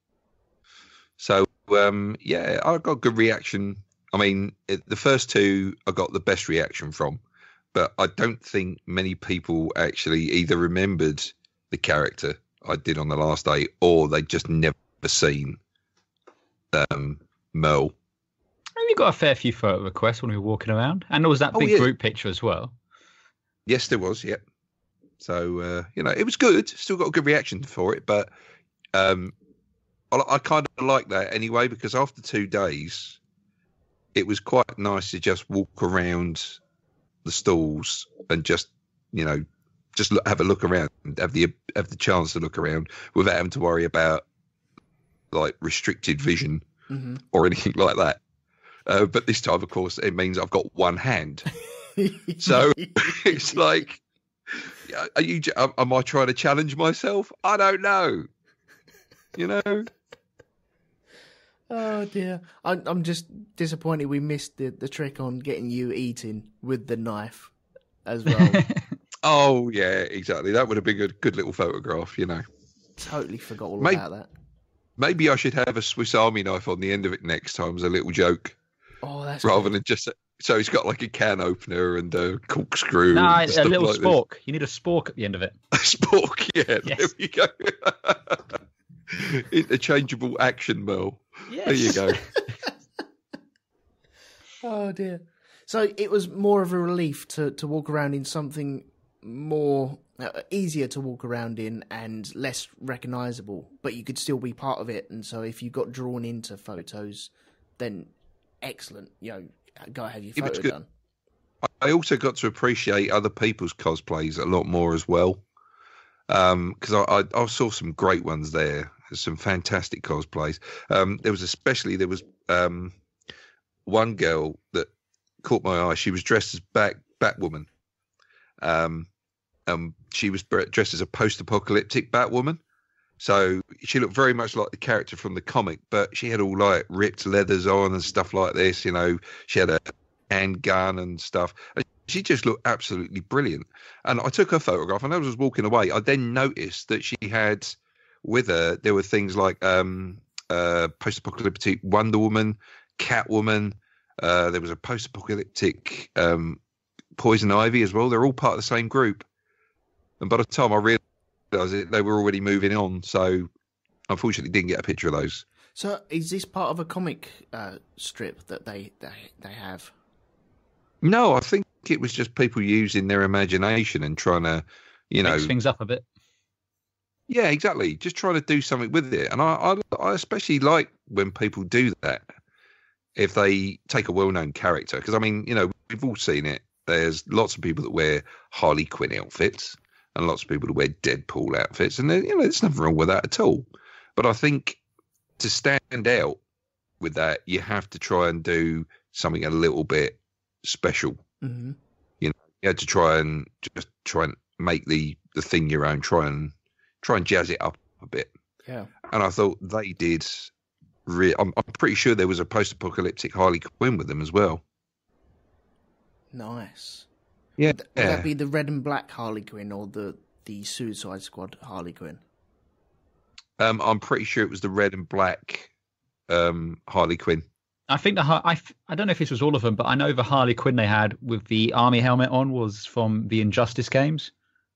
So, um, yeah, I got good reaction. I mean, it, the first two I got the best reaction from, but I don't think many people actually either remembered the character I did on the last day or they just never seen um, Merle. You got a fair few photo requests when we were walking around, and there was that Oh, big yeah. group picture as well. Yes, there was, yeah. So, uh, you know, it was good. Still got a good reaction for it, but um, I, I kind of like that anyway because after two days, it was quite nice to just walk around the stalls and just, you know, just look, have a look around, have the have the chance to look around without having to worry about like restricted vision Mm-hmm. or anything like that. Uh, but this time, of course, it means I've got one hand. So it's like, are you? Am I trying to challenge myself? I don't know. You know. Oh dear, I'm I'm just disappointed we missed the, the trick on getting you eating with the knife as well. Oh yeah, exactly. That would have been a good little photograph. You know. Totally forgot all maybe, about that. Maybe I should have a Swiss Army knife on the end of it next time as a litlittle joke. Oh, that's rather good. than just so it's got like a can opener and a corkscrew. No, and a stuff little like spork. This. You need a spork at the end of it. A spork, yeah. Yes. There we go. Interchangeable action, Mel. Yes. There you go. Oh dear. So it was more of a relief to, to walk around in something more uh, easier to walk around in and less recognisable, but you could still be part of it. And so if you got drawn into photos, then excellent. You know, go have your It was photo good. done. I also got to appreciate other people's cosplays a lot more as well. Um, because I, I, I saw some great ones there. There's some fantastic cosplays. Um, there was especially, there was um, one girl that caught my eye. She was dressed as Bat, Batwoman. Um, um, she was dressed as a post-apocalyptic Batwoman. So she looked very much like the character from the comic, but she had all like ripped leathers on and stuff like this. You know, she had a handgun and stuff. And she just looked absolutely brilliant. And I took her photograph, and as I was walking away, I then noticed that she had with her, there were things like um, uh, post-apocalyptic Wonder Woman, Catwoman. Uh, there was a post-apocalyptic um, Poison Ivy as well. They're all part of the same group. And by the time I realised it, they were already moving on. So unfortunately, didn't get a picture of those. So is this part of a comic uh, strip that they, they they have? No, I think it was just people using their imagination and trying to, you know, mix things up a bit. Yeah, exactly. Just trying to do something with it. And I, I, I especially like when people do that. If they take a well-known character, because I mean, you know, we've all seen it. There's lots of people that wear Harley Quinn outfits. and lots of people to wear Deadpool outfits, and you know, there's nothing wrong with that at all. But I think to stand out with that, you have to try and do something a little bit special. Mm-hmm. You know, you had to try and just try and make the the thing your own. Try and try and jazz it up a bit. Yeah. And I thought they did. Re- I'm, I'm pretty sure there was a post-apocalyptic Harley Quinn with them as well. Nice. Yeah. Would, would that be the red and black Harley Quinn or the the Suicide Squad Harley Quinn? Um, I'm pretty sure it was the red and black um, Harley Quinn. I think the I, I don't know if this was all of them, but I know the Harley Quinn they had with the army helmet on was from the Injustice games.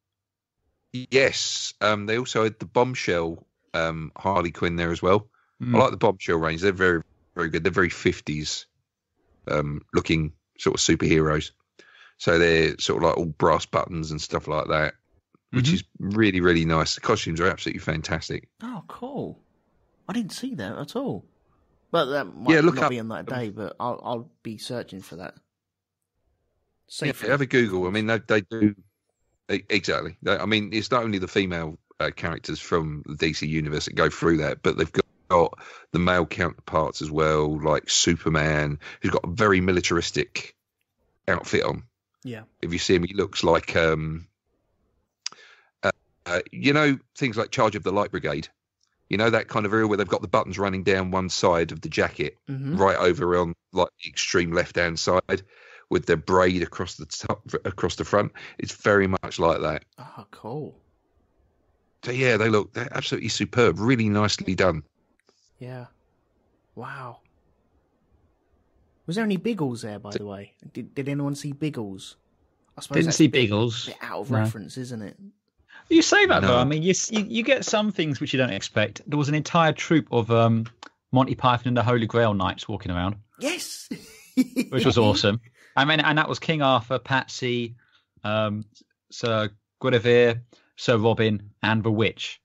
Yes, um, they also had the Bombshell um, Harley Quinn there as well. Mm. I like the Bombshell range. They're very, very good. They're very fifties um, looking sort of superheroes. So they're sort of like all brass buttons and stuff like that, which mm-hmm. is really, really nice. The costumes are absolutely fantastic. Oh, cool. I didn't see that at all. But that might yeah, look not up, be on that day, but I'll, I'll be searching for that. Safely. Yeah, have a Google. I mean, they, they do... Exactly. I mean, it's not only the female uh, characters from the D C universe that go through that, but they've got, got the male counterparts as well, like Superman, who's got a very militaristic outfit on. Yeah. If you see him, he looks like, um, uh, uh, you know, things like Charge of the Light Brigade. You know, that kind of area where they've got the buttons running down one side of the jacket, mm-hmm. right over on like the extreme left-hand side, with the braid across the top, across the front. It's very much like that. Oh, cool. So yeah, they look, they're absolutely superb. Really nicely done. Yeah. Wow. Was there any Biggles there, by the way? Did Did anyone see Biggles? I suppose didn't that's see a bit, Biggles. bit out of no. reference, isn't it? You say that no. though. I mean, you, you you get some things which you don't expect. There was an entire troop of um, Monty Python and the Holy Grail knights walking around. Yes. Which was awesome. I mean, and that was King Arthur, Patsy, um, Sir Guinevere, Sir Robin, and the Witch,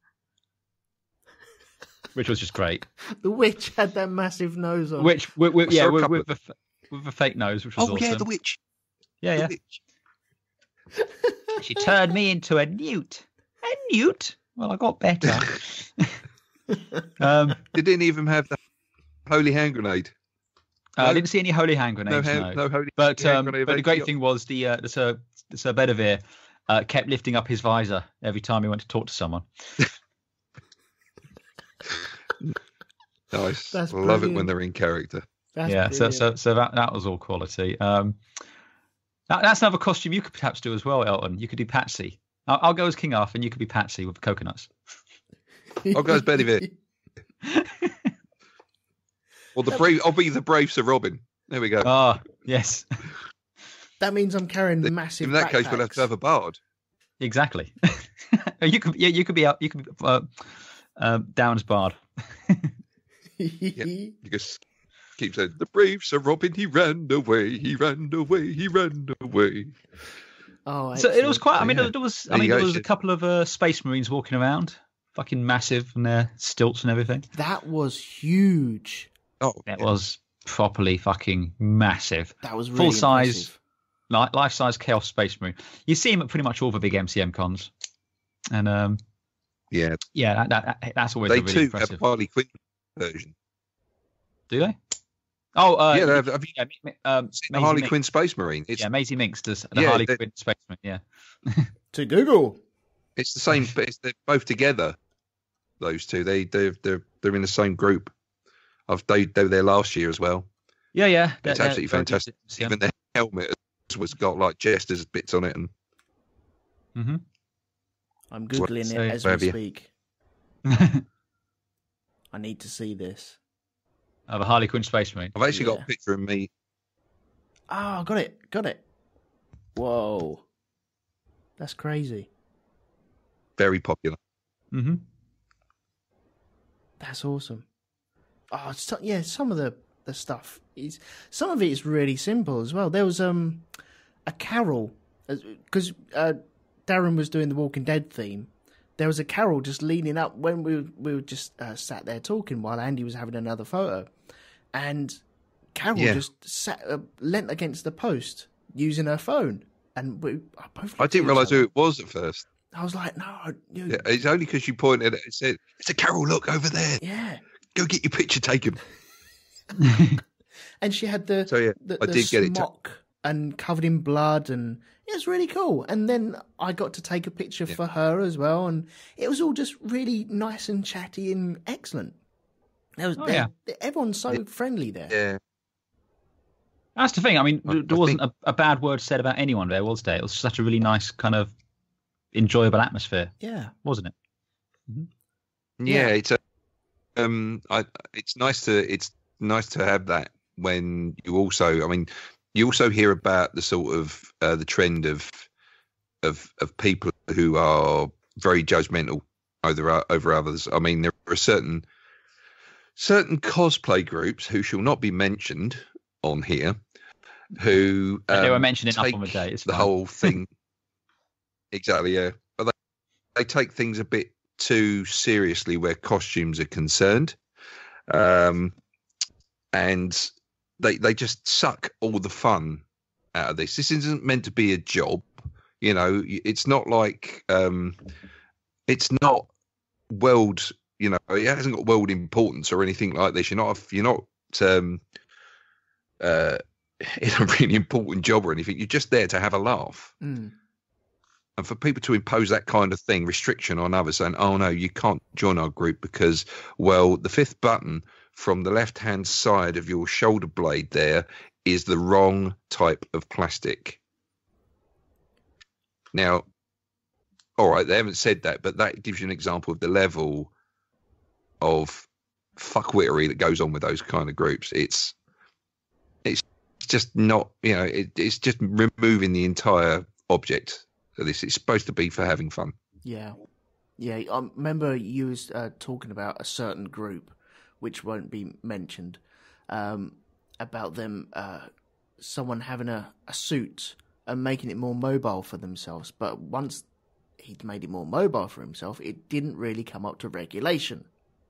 which was just great. The Witch had that massive nose on. Which, with, with, yeah, with, with, the, with the fake nose, which was oh, awesome. Oh yeah, the Witch. Yeah, the yeah. Witch. She turned me into a newt. A newt? Well, I got better. um, they didn't even have the holy hand grenade. Uh, no, I didn't see any holy hand grenades, no, no. no holy but, hand um, grenade. But the great thing was the uh, the Sir, the Sir Bedivere uh, kept lifting up his visor every time he went to talk to someone. Nice. That's I love brilliant. it when they're in character. That's yeah, so, so so that that was all quality. Um, that, that's another costume you could perhaps do as well, Elton. You could do Patsy. I'll, I'll go as King Arthur, and you could be Patsy with the coconuts. I'll go as Bedivere. Well, the brave. I'll be the brave Sir Robin. There we go. Ah, oh, yes. That means I'm carrying the, massive. In that backpacks. case, we'll have to have a bard. Exactly. you could, yeah, you could be, you could be uh, uh, Down's bard. Yeah, you just keep saying the brave Sir Robin. He ran away. He ran away. He ran away. Oh, so it was quite. I So, mean, yeah. there was. I There mean, you there go, was a shit. couple of uh, Space Marines walking around, fucking massive, and their stilts and everything. That was huge. Oh, It yeah. was properly fucking massive. That was really Full size, impressive. li- life size Chaos Space Marine. You see him at pretty much all the big M C M cons, and um, Yeah, yeah, that, that, that's always they a really too impressive. have a Harley Quinn version. Do they? Oh, uh, Yeah, they have- have you yeah, Mi- Mi- um, Seen the Maisie Harley Minx. Quinn Space Marine. It's Yeah, Maisie Minx does the Yeah, Harley they- Quinn Space Marine. Yeah. To Google. it's the same, but it's, they're both together. Those two, they they they're they're in the same group. I've they they were there last year as well. Yeah, yeah. It's they're- absolutely they're- fantastic. Yeah. Even their helmet was got like jesters bits on it, and Mm-hmm. I'm Googling So- it as where we have you- speak. I need to see this. Oh, the Harley Quinn Space Marine. I've actually got Yeah. a picture of me. Oh, got it. Got it. Whoa. That's crazy. Very popular. Mm-hmm. That's awesome. Oh, so, yeah, some of the, the stuff is some of it is really simple as well. There was um a carol because uh, Darren was doing the Walking Dead theme. There was a carol just leaning up when we we were just uh, sat there talking while Andy was having another photo, and Carol Yeah. just sat uh, leant against the post using her phone, and we I both. I looked didn't at each realise other. who it was at first. I was like, no, you... yeah, it's only because you pointed at it and said, "It's a Carol. Look over there. Yeah, go get your picture taken." And she had the so yeah, the, I the did get it smock t- and covered in blood, and it was really cool. And then I got to take a picture yeah. for her as well, and it was all just really nice and chatty and excellent. There was, Oh, there, yeah. Everyone's so Yeah. friendly there. Yeah. That's the thing. I mean, I- there I wasn't think- a, a bad word said about anyone there, was there? It was such a really nice kind of enjoyable atmosphere, Yeah. wasn't it? Yeah, Yeah. it's a, um, I, it's nice to it's nice to have that when you also, I mean, you also hear about the sort of uh, the trend of of of people who are very judgmental over over others. I mean, there are certain certain cosplay groups who shall not be mentioned on here who um, They were mentioned enough take on the day. It's the fine. whole thing exactly, yeah, but they, they take things a bit too seriously where costumes are concerned, um and they they just suck all the fun out of this. This isn't meant to be a job, you know. It's not like um it's not world, you know, it hasn't got world importance or anything like this. You're not you're not um uh in a really important job or anything. You're just there to have a laugh. Mm. And for people to impose that kind of thing, restriction on others, saying, "Oh no, you can't join our group because, well, the fifth button from the left-hand side of your shoulder blade there is the wrong type of plastic." Now, all right, they haven't said that, but that gives you an example of the level of fuckwittery that goes on with those kind of groups. It's it's just not, you know, it, it's just removing the entire object. This it's supposed to be for having fun. Yeah. Yeah. I remember you was uh, talking about a certain group, which won't be mentioned, um, about them, uh, someone having a, a suit and making it more mobile for themselves. But once he'd made it more mobile for himself, it didn't really come up to regulation.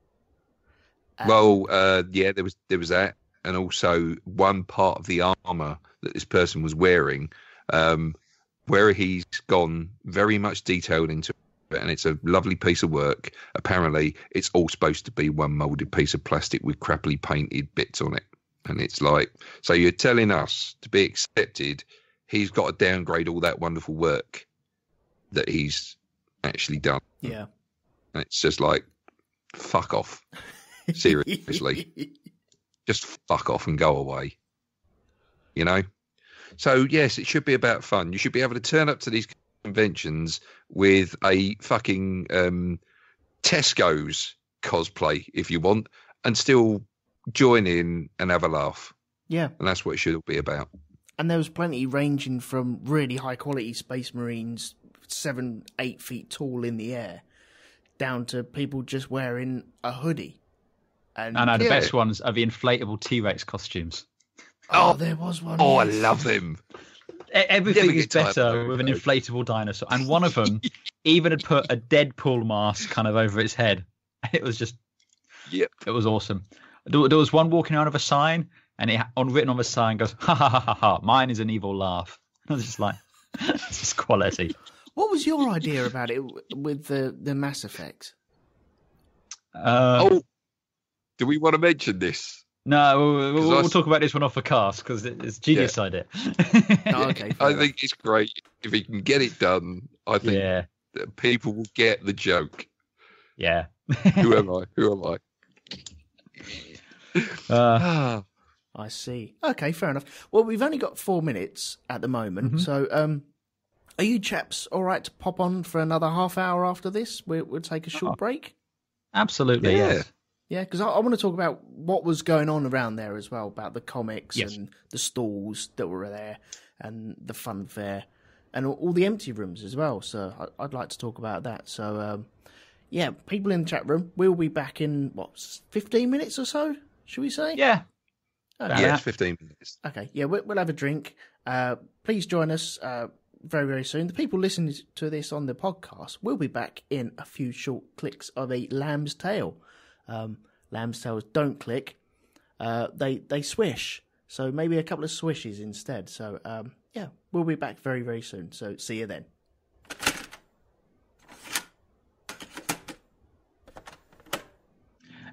Um, Well, uh, yeah, there was there was that, and also one part of the armor that this person was wearing, um, where he's gone very much detailed into it, and it's a lovely piece of work. Apparently, it's all supposed to be one molded piece of plastic with crappily painted bits on it, and it's like, so you're telling us to be accepted, he's got to downgrade all that wonderful work that he's actually done. Yeah. And it's just like, fuck off. Seriously. Just fuck off and go away. You know? So, yes, it should be about fun. You should be able to turn up to these conventions with a fucking um, Tesco's cosplay, if you want, and still join in and have a laugh. Yeah. And that's what it should all be about. And there was plenty ranging from really high quality Space Marines, seven, eight feet tall in the air, down to people just wearing a hoodie. And I know the Yeah. best ones are the inflatable T-Rex costumes. oh, there was one. Oh, I yes. love them. E- Everything Never is get tired of better them, with an though. inflatable dinosaur, and one of them even had put a Deadpool mask kind of over its head. It was just, Yep. it was awesome. There, there was one walking around with a sign, and it on written on the sign goes, "Ha ha ha ha ha! Mine is an evil laugh." I was just like, "This is quality." What was your idea about it with the, the Mass Effect? Uh, Oh, do we want to mention this? no, we'll, we'll, 'Cause I we'll s- talk about this one off the cast because it, it's a genius idea. Oh, okay. fair I enough. think it's great. If he can get it done, I think yeah, that people will get the joke. yeah. Who am I? Who am I? Uh, Ah, I see. Okay, fair enough. Well, we've only got four minutes at the moment, Mhm. so um, are you chaps all right to pop on for another half hour after this? We'll, we'll take a short Oh. break. absolutely, Yeah. yes. Yeah, because I, I want to talk about what was going on around there as well, about the comics Yes. and the stalls that were there and the fun fair and all, all the empty rooms as well. So I, I'd like to talk about that. So, um, yeah, people in the chat room, we'll be back in, what, fifteen minutes or so, should we say? Yeah. Okay. yeah, Yeah. it's fifteen minutes. Okay, yeah, we'll, we'll have a drink. Uh, please join us uh, very, very soon. The people listening to this on the podcast will be back in a few short clicks of a lamb's tail. Um, lamb's tails don't click, uh, they they swish. So maybe a couple of swishes instead. So um, yeah, we'll be back very, very soon. So see you then.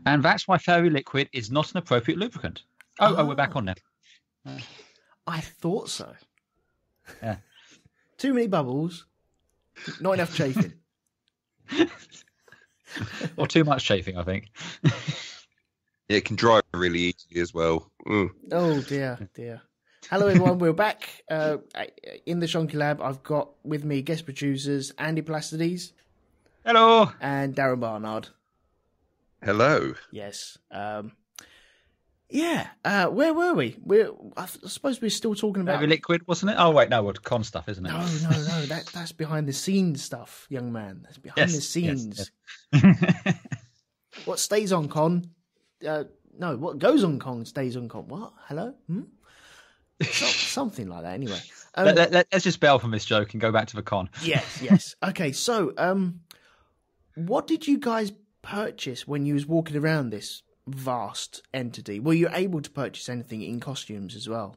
And that's why fairy liquid is not an appropriate lubricant. Oh, oh, oh we're back on now. Uh, I thought so. Yeah. Too many bubbles, not enough chafing. Or too much chafing, I think. Yeah, it can dry really easily as well. Mm. Oh, dear, dear. Hello, everyone. We're back uh, in the Shonky Lab. I've got with me guest producers Andy Poulastides. Hello. And Darren Barnard. Hello. Yes. Um, yeah. Uh, where were we? We're, I suppose we're still talking about... Fairy liquid, wasn't it? Oh, wait, no, what con stuff, isn't it? No, no, no. That, that's behind the scenes stuff, young man. That's behind yes, the scenes. Yes, yes. What stays on con... Uh, no, what goes on con stays on con. What? Hello? Hmm? So, something like that, anyway. Um, let, let, let's just bail from this joke and go back to the con. Yes, yes. Okay, so um, what did you guys purchase when you was walking around this vast entity? Were you able to purchase anything in costumes as well?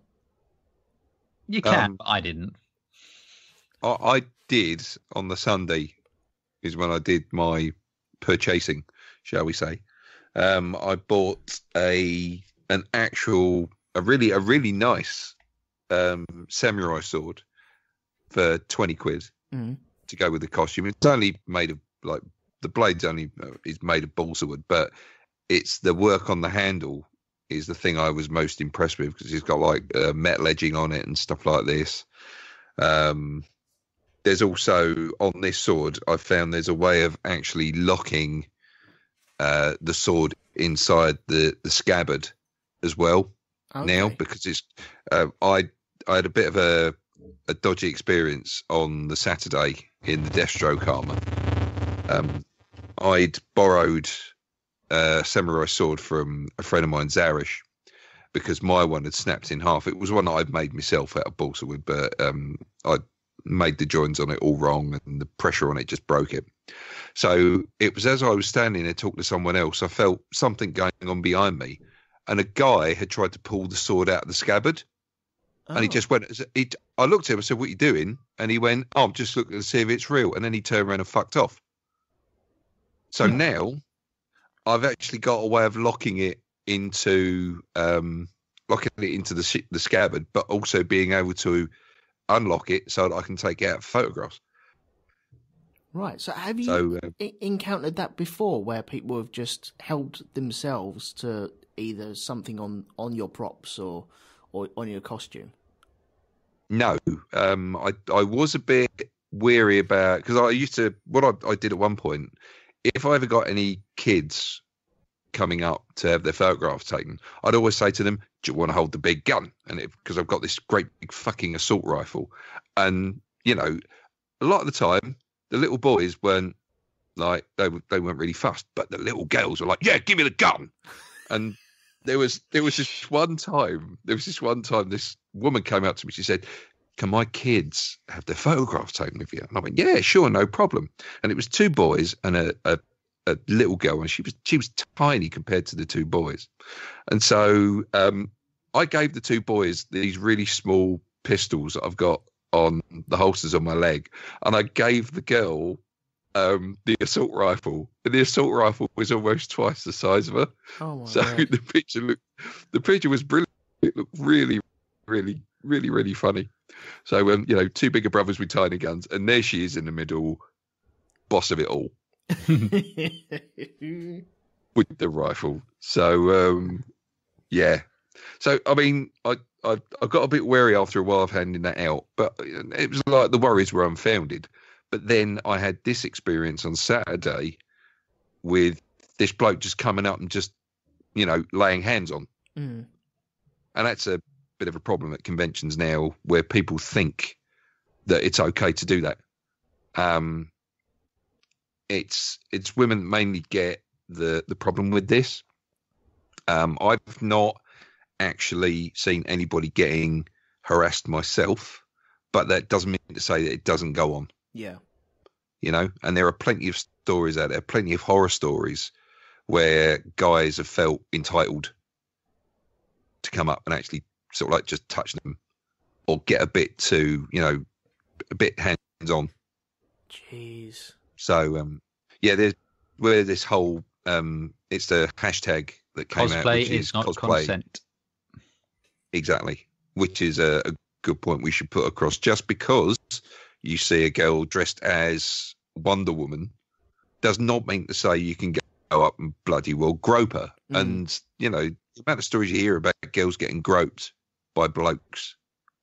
You can, Um, but I didn't. I, I did on the Sunday is when I did my purchasing, shall we say. Um, I bought a an actual a really a really nice um, samurai sword for twenty quid Mm. to go with the costume. It's only made of like the blade's only uh, is made of balsa wood, but it's the work on the handle is the thing I was most impressed with because it's got like uh, metal edging on it and stuff like this. Um, there's also on this sword I found there's a way of actually locking Uh, the sword inside the, the scabbard as well Okay. now because it's uh, I I had a bit of a a dodgy experience on the Saturday in the Deathstroke armor. Um, I'd borrowed a samurai sword from a friend of mine, Zarish, because my one had snapped in half. It was one I'd made myself out of balsa wood, but um, I made the joins on it all wrong and the pressure on it just broke it. So it was as I was standing there talking to someone else, I felt something going on behind me, and a guy had tried to pull the sword out of the scabbard, Oh. and he just went. He, I looked at him. I said, "What are you doing?" And he went, "Oh, I'm just looking to see if it's real." And then he turned around and fucked off. So Hmm. now I've actually got a way of locking it into um, locking it into the sh- the scabbard, but also being able to unlock it so that I can take out photographs. Right. So have you So, uh, e- encountered that before where people have just held themselves to either something on, on your props or, or on your costume? No, um, I I was a bit weary about because I used to what I, I did at one point. If I ever got any kids coming up to have their photographs taken, I'd always say to them, "Do you want to hold the big gun?" And because I've got this great big fucking assault rifle, and you know, a lot of the time the little boys weren't like they were, they weren't really fussed, but the little girls were like, "Yeah, give me the gun." And there was there was this one time there was this one time this woman came up to me. She said, "Can my kids have their photographs taken with you?" And I went, "Yeah, sure, no problem." And it was two boys and a, a, a little girl, and she was she was tiny compared to the two boys. And so um, I gave the two boys these really small pistols that I've got on the holsters on my leg, and I gave the girl um, the assault rifle. And the assault rifle was almost twice the size of her. Oh my So God. the picture looked, the picture was brilliant. It looked really, really, really, really funny. So, um, you know, two bigger brothers with tiny guns, and there she is in the middle, boss of it all with the rifle. So, um, yeah. So, I mean, I, I, I got a bit wary after a while of handing that out, but it was like the worries were unfounded. But then I had this experience on Saturday with this bloke just coming up and just, you know, laying hands on. Mm. And that's a bit of a problem at conventions now where people think that it's okay to do that. Um, it's it's women that mainly get the, the problem with this. Um, I've not actually seen anybody getting harassed myself, but that doesn't mean to say that it doesn't go on. Yeah. You know, and there are plenty of stories out there, plenty of horror stories where guys have felt entitled to come up and actually sort of like just touch them or get a bit too, you know, a bit hands on. Jeez. So, um, yeah, there's where this whole um, it's the hashtag that came cosplay out, which is is not cosplay. consent. Exactly, which is a, a good point we should put across. Just because you see a girl dressed as Wonder Woman does not mean to say you can go up and bloody well grope her. Mm. And, you know, the amount of stories you hear about girls getting groped by blokes,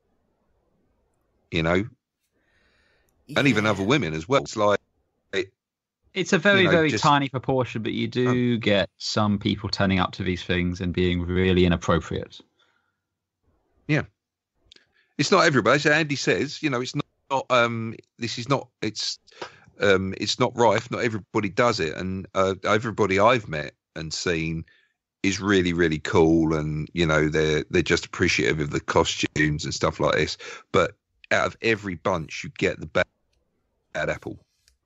you know, yeah. and even other women as well. It's like, it, it's a very, you know, very just, tiny proportion, but you do um, get some people turning up to these things and being really inappropriate. Yeah. It's not everybody. So Andy says, you know, it's not, not um, this is not, it's, um, it's not rife. Not everybody does it. And uh, everybody I've met and seen is really, really cool. And, you know, they're, they're just appreciative of the costumes and stuff like this. But out of every bunch, you get the bad, bad apple.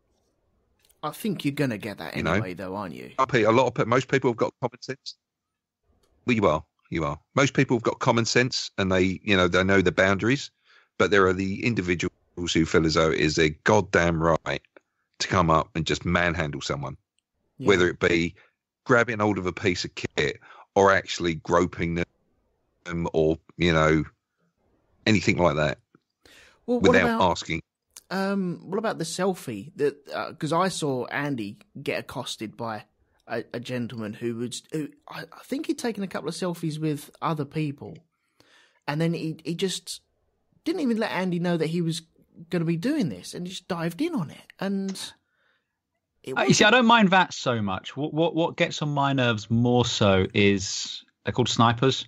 I think you're going to get that anyway, you know? though, aren't you? A lot of, most people have got common sense. Well, you are. You are. Most people have got common sense and they, you know, they know the boundaries, but there are the individuals who feel as though it is their goddamn right to come up and just manhandle someone, yeah. whether it be grabbing hold of a piece of kit or actually groping them or, you know, anything like that well, without about, asking. Um, what about the selfie? That because uh, I saw Andy get accosted by A, a gentleman who was, who, I, I think he'd taken a couple of selfies with other people, and then he he just didn't even let Andy know that he was going to be doing this, and he just dived in on it. And it uh, you see, I don't mind that so much. What what what gets on my nerves more so is they're called snipers,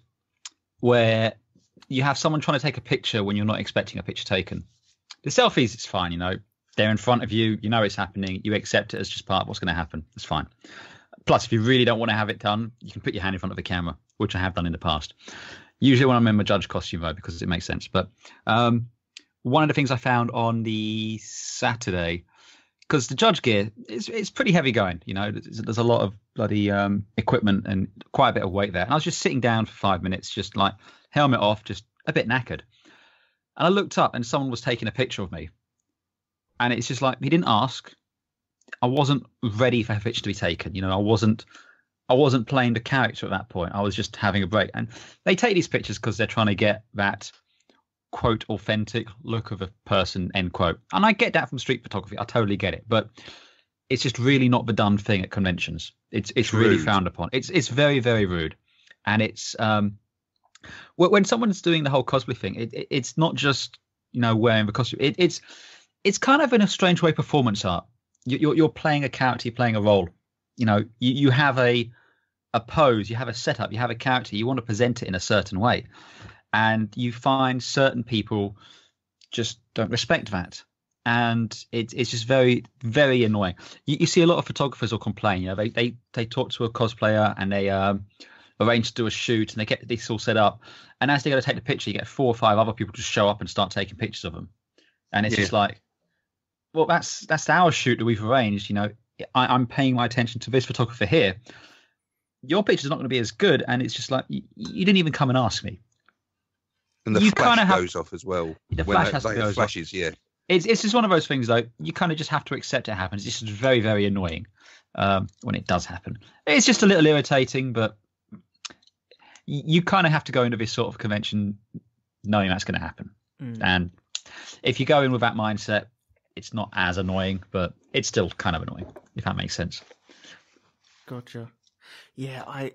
where you have someone trying to take a picture when you're not expecting a picture taken. The selfies, it's fine, you know, they're in front of you, you know it's happening, you accept it as just part of what's going to happen. It's fine. Plus, if you really don't want to have it done, you can put your hand in front of the camera, which I have done in the past. Usually when I'm in my judge costume, though, because it makes sense. But um, one of the things I found on the Saturday, because the judge gear, is it's pretty heavy going. You know, there's, there's a lot of bloody um, equipment and quite a bit of weight there. And I was just sitting down for five minutes, just like helmet off, just a bit knackered. And I looked up and someone was taking a picture of me. And it's just like, he didn't ask. I wasn't ready for a picture to be taken. You know, I wasn't, I wasn't playing the character at that point. I was just having a break. And they take these pictures because they're trying to get that quote authentic look of a person, end quote. And I get that from street photography. I totally get it. But it's just really not the done thing at conventions. It's it's really rude. Frowned upon. It's it's very, very rude. And it's um when someone's doing the whole cosplay thing, it, it, it's not just, you know, wearing the costume. It, it's it's kind of in a strange way performance art. You're you're playing a character, you're playing a role. You know, you, you have a a pose, you have a setup, you have a character. You want to present it in a certain way, and you find certain people just don't respect that, and it's it's just very very annoying. You, you see a lot of photographers will complain. You know, they they they talk to a cosplayer and they um arrange to do a shoot and they get this all set up, and as they go to take the picture, you get four or five other people just show up and start taking pictures of them, and it's yeah. just like. Well, that's that's our shoot that we've arranged. You know, I, I'm paying my attention to this photographer here. Your picture's not going to be as good, and it's just like you, you didn't even come and ask me. And the you flash have, goes off as well. The flash has like, to go flashes, off. yeah. It's it's just one of those things, though. You kind of just have to accept it happens. It's just very very annoying um, when it does happen. It's just a little irritating, but you, you kind of have to go into this sort of convention knowing that's going to happen. Mm. And if you go in with that mindset, it's not as annoying, but it's still kind of annoying, if that makes sense. Gotcha. Yeah, I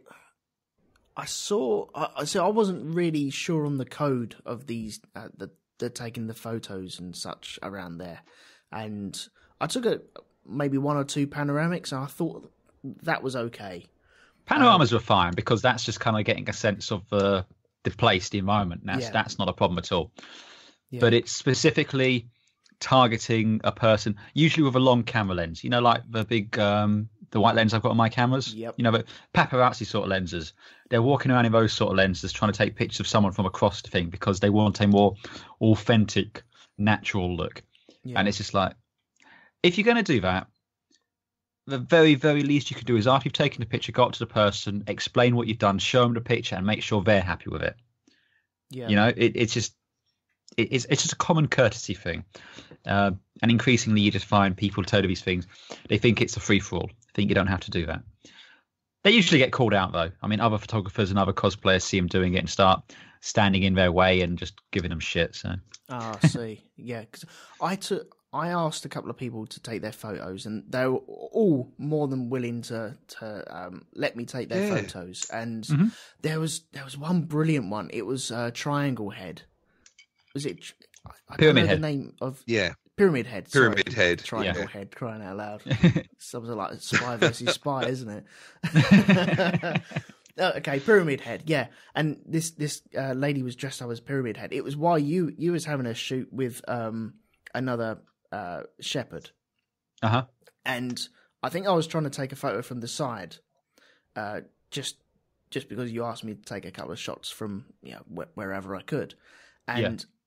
I saw. I so I wasn't really sure on the code of these. Uh, the they're taking the photos and such around there, and I took a maybe one or two panoramics, and I thought that was okay. Panoramas um, were fine because that's just kind of getting a sense of uh, the place, the environment. That's yeah. that's not a problem at all. Yeah. But it's specifically targeting a person, usually with a long camera lens, you know, like the big um the white lens I've got on my cameras. Yep. You know, but paparazzi sort of lenses. They're walking around in those sort of lenses trying to take pictures of someone from across the thing because they want a more authentic, natural look. Yeah. And it's just like, if you're going to do that, the very very least you could do is after you've taken the picture, go up to the person, explain what you've done, show them the picture, and make sure they're happy with it. Yeah. You know, it, it's just It's it's just a common courtesy thing, uh, and increasingly you just find people tell these things. They think it's a free for all. Think you don't have to do that. They usually get called out, though. I mean, other photographers and other cosplayers see them doing it and start standing in their way and just giving them shit. So, ah, I see. Yeah, because I took, I asked a couple of people to take their photos, and they were all more than willing to to um, let me take their Yeah. photos. And mm-hmm. there was there was one brilliant one. It was uh, Triangle Head. Was it? I, I Pyramid don't know Head. the name of Yeah. Pyramid Head. Pyramid sorry. Head. Triangle Yeah. Head. Crying out loud. Something like Spy versus Spy, isn't it? Oh, okay, Pyramid Head, yeah. And this this uh, lady was dressed up as Pyramid Head. It was while you you was having a shoot with um another uh shepherd, uh huh. and I think I was trying to take a photo from the side, uh, just just because you asked me to take a couple of shots from you know wh- wherever I could, and Yeah.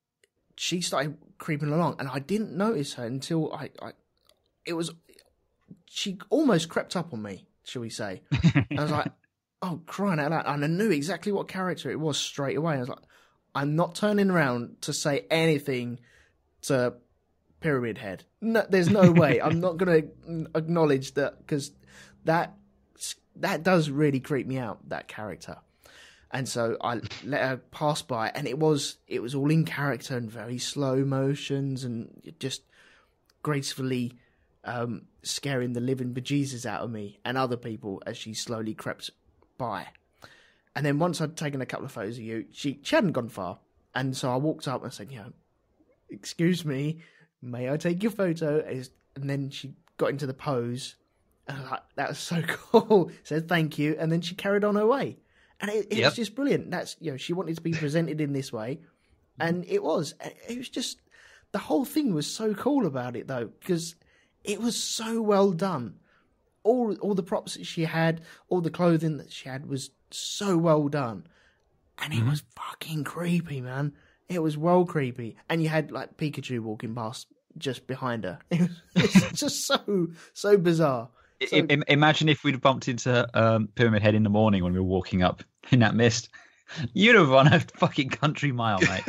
she started creeping along, and I didn't notice her until I, I it was she almost crept up on me, shall we say? And I was like, oh, crying out loud. And I knew exactly what character it was straight away. I was like, I'm not turning around to say anything to Pyramid Head. No, there's no way. I'm not going to acknowledge that, because that, that does really creep me out, that character. And so I let her pass by, and it was it was all in character and very slow motions and just gracefully um, scaring the living bejesus out of me and other people as she slowly crept by. And then once I'd taken a couple of photos of you, she, she hadn't gone far. And so I walked up and said, you know, excuse me, may I take your photo? And then she got into the pose. And I was like, that was so cool. Said thank you. And then she carried on her way. And it, it Yep. was just brilliant. That's, you know, she wanted to be presented in this way. And it was. It was just, the whole thing was so cool about it, though, because it was so well done. All all the props that she had, all the clothing that she had was so well done. And it Mm-hmm. was fucking creepy, man. It was well creepy. And you had, like, Pikachu walking past just behind her. It was, it's just so, so bizarre. So, I, I, imagine if we'd bumped into um, Pyramid Head in the morning when we were walking up in that mist. You'd have run a fucking country mile, mate.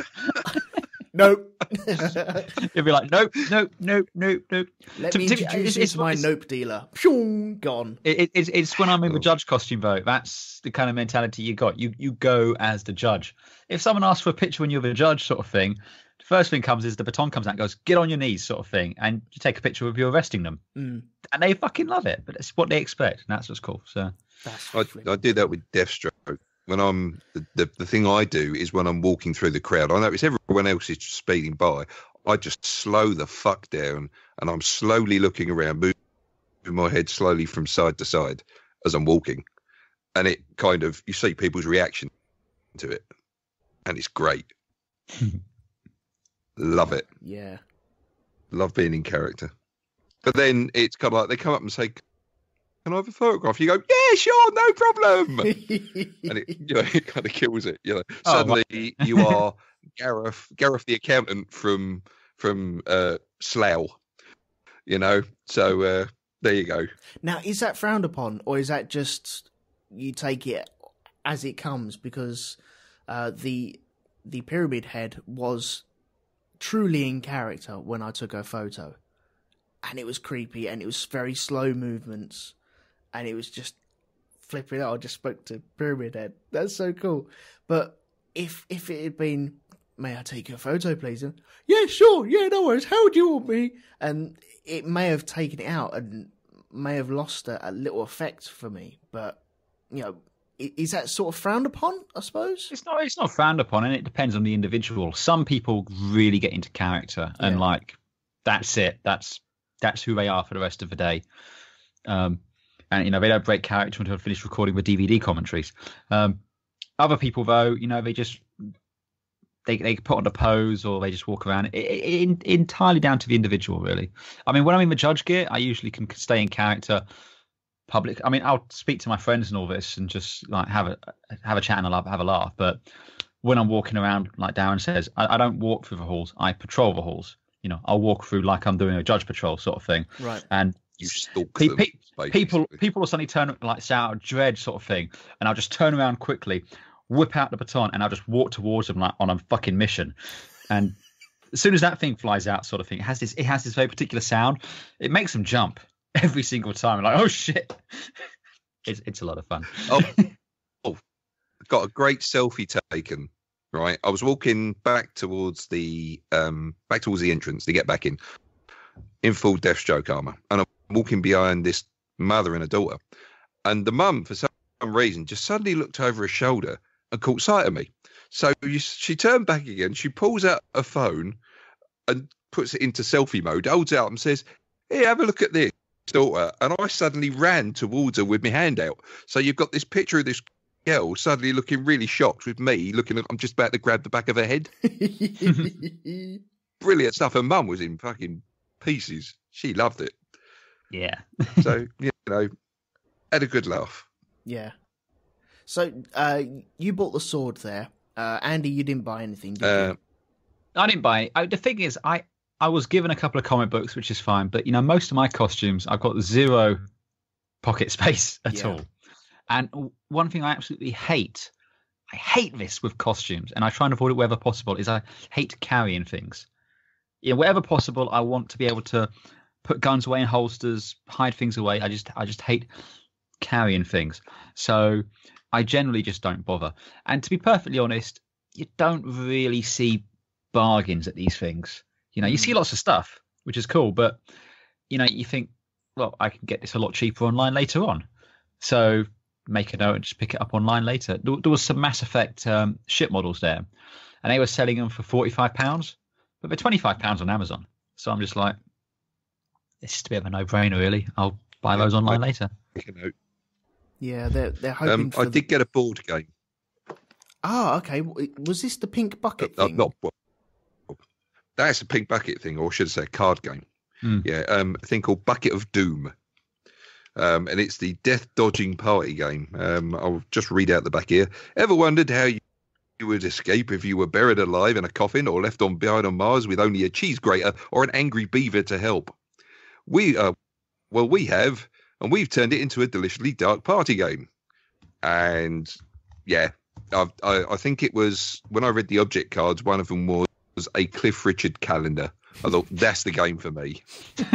nope. You'd be like, nope, nope, nope, nope, nope. Let To- me to- introduce it's- you it's- to my it's- nope dealer. Pshung, gone. It, it, it's, it's when I'm in the judge costume, though. That's the kind of mentality you got. You you go as the judge. If someone asks for a picture when you're the judge, sort of thing, the first thing comes is the baton comes out and goes, get on your knees, sort of thing, and you take a picture of you arresting them. Mm, And they fucking love it, but it's what they expect, and that's what's cool. So that's I, I do that with Deathstroke. When I'm the, the the thing I do is when I'm walking through the crowd, I notice everyone else is just speeding by. I just slow the fuck down, and I'm slowly looking around, moving my head slowly from side to side as I'm walking, and it kind of, you see people's reaction to it, and it's great. Love it. Yeah. Love being in character. But then it's kind of like they come up and say, can I have a photograph? You go, yeah, sure, no problem. And it, you know, it kind of kills it. You know, Oh, suddenly you are Gareth, Gareth the accountant from from uh, Slough. You know, so uh, there you go. Now, is that frowned upon, or is that just you take it as it comes? Because uh, the the Pyramid Head was truly in character when I took her photo, and it was creepy, and it was very slow movements, and it was just flipping out. I just spoke to Pyramid Head. That's so cool. But if if it had been, may I take your photo, please? And, yeah, sure. Yeah, no worries. How would you want me? And it may have taken it out and may have lost a, a little effect for me. But, you know, i- is that sort of frowned upon, I suppose? it's not it's not frowned upon, and it depends on the individual. Some people really get into character, and Yeah. like that's it. That's that's who they are for the rest of the day. Um, and you know they don't break character until they finish recording with D V D commentaries. Um, other people, though, you know, they just they they put on a pose or they just walk around. It, it, it, entirely down to the individual, really. I mean, when I'm in the judge gear, I usually can stay in character. Public. I mean, I'll speak to my friends and all this, and just like have a have a chat and I'll have a laugh. But when I'm walking around, like Darren says, I, I don't walk through the halls. I patrol the halls. You know, I'll walk through like I'm doing a judge patrol sort of thing. Right. And You stalk pe- them, pe- basically. people people will suddenly turn like say out of dread sort of thing, and I'll just turn around quickly, whip out the baton, and I'll just walk towards them like on a fucking mission. And as soon as that thing flies out, sort of thing, it has this it has this very particular sound. It makes them jump every single time. I'm like, oh shit. It's it's a lot of fun. Oh, oh, got a great selfie taken. Right, I was walking back towards the um back towards the entrance to get back in, in full Deathstroke armor, and I'm walking behind this mother and a daughter, and the mum for some reason just suddenly looked over her shoulder and caught sight of me. So you, she turned back again. She pulls out a phone and puts it into selfie mode, holds it out and says, "Here, have a look at this, daughter." And I suddenly ran towards her with my hand out. So you've got this picture of this girl suddenly looking really shocked with me looking at, I'm just about to grab the back of her head. Brilliant stuff. Her mum was in fucking pieces. She loved it. Yeah. So, you know, had a good laugh. Yeah. So uh, you bought the sword there. Uh, Andy, you didn't buy anything, did Uh, you? I didn't buy it. I, the thing is, I, I was given a couple of comic books, which is fine. But, you know, most of my costumes, I've got zero pocket space at Yeah. all. And one thing I absolutely hate, I hate this with costumes, and I try and avoid it wherever possible, is I hate carrying things. Yeah, wherever possible, I want to be able to put guns away in holsters, hide things away. I just, I just hate carrying things. So I generally just don't bother. And to be perfectly honest, you don't really see bargains at these things. You know, you see lots of stuff, which is cool, but you know, you think, well, I can get this a lot cheaper online later on. So make a note and just pick it up online later. There, there was some Mass Effect um, ship models there, and they were selling them for forty-five pounds, but they're twenty-five pounds on Amazon. So I'm just like, it's just a bit of a no-brainer, really. I'll buy those online later. Make a note. Yeah, they're they're hoping Um, for I the... did get a board game. Oh, okay. Was this the pink bucket Uh, thing? not well, that's a pink bucket thing, or should I say a card game. Mm. Yeah, um, a thing called Bucket of Doom. Um, and it's the death dodging party game. Um, I'll just read out the back here. Ever wondered how you, you would escape if you were buried alive in a coffin or left on behind on Mars with only a cheese grater or an angry beaver to help? We, uh, well, we have, and we've turned it into a deliciously dark party game. And yeah, I, I, I think it was when I read the object cards, one of them was a Cliff Richard calendar. I thought that's the game for me.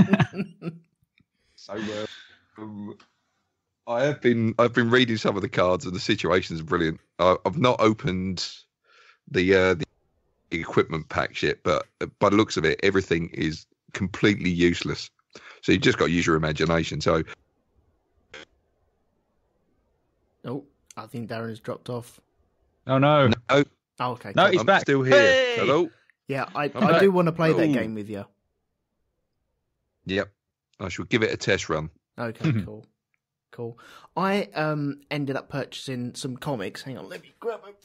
So. Uh, Um, I have been I've been reading some of the cards and the situation is brilliant. I, I've not opened the uh, the equipment pack yet, but by the looks of it, everything is completely useless. So you just got to use your imagination. So, Oh, I think Darren has dropped off. Oh no! no, Oh, okay. No, cool. he's I'm back. still here. Hey! Hello. Yeah, I, I'm I back. do want to play that Oh. game with you. Yep, I shall give it a test run. Okay, cool. Cool. I um ended up purchasing some comics. Hang on, let me grab my...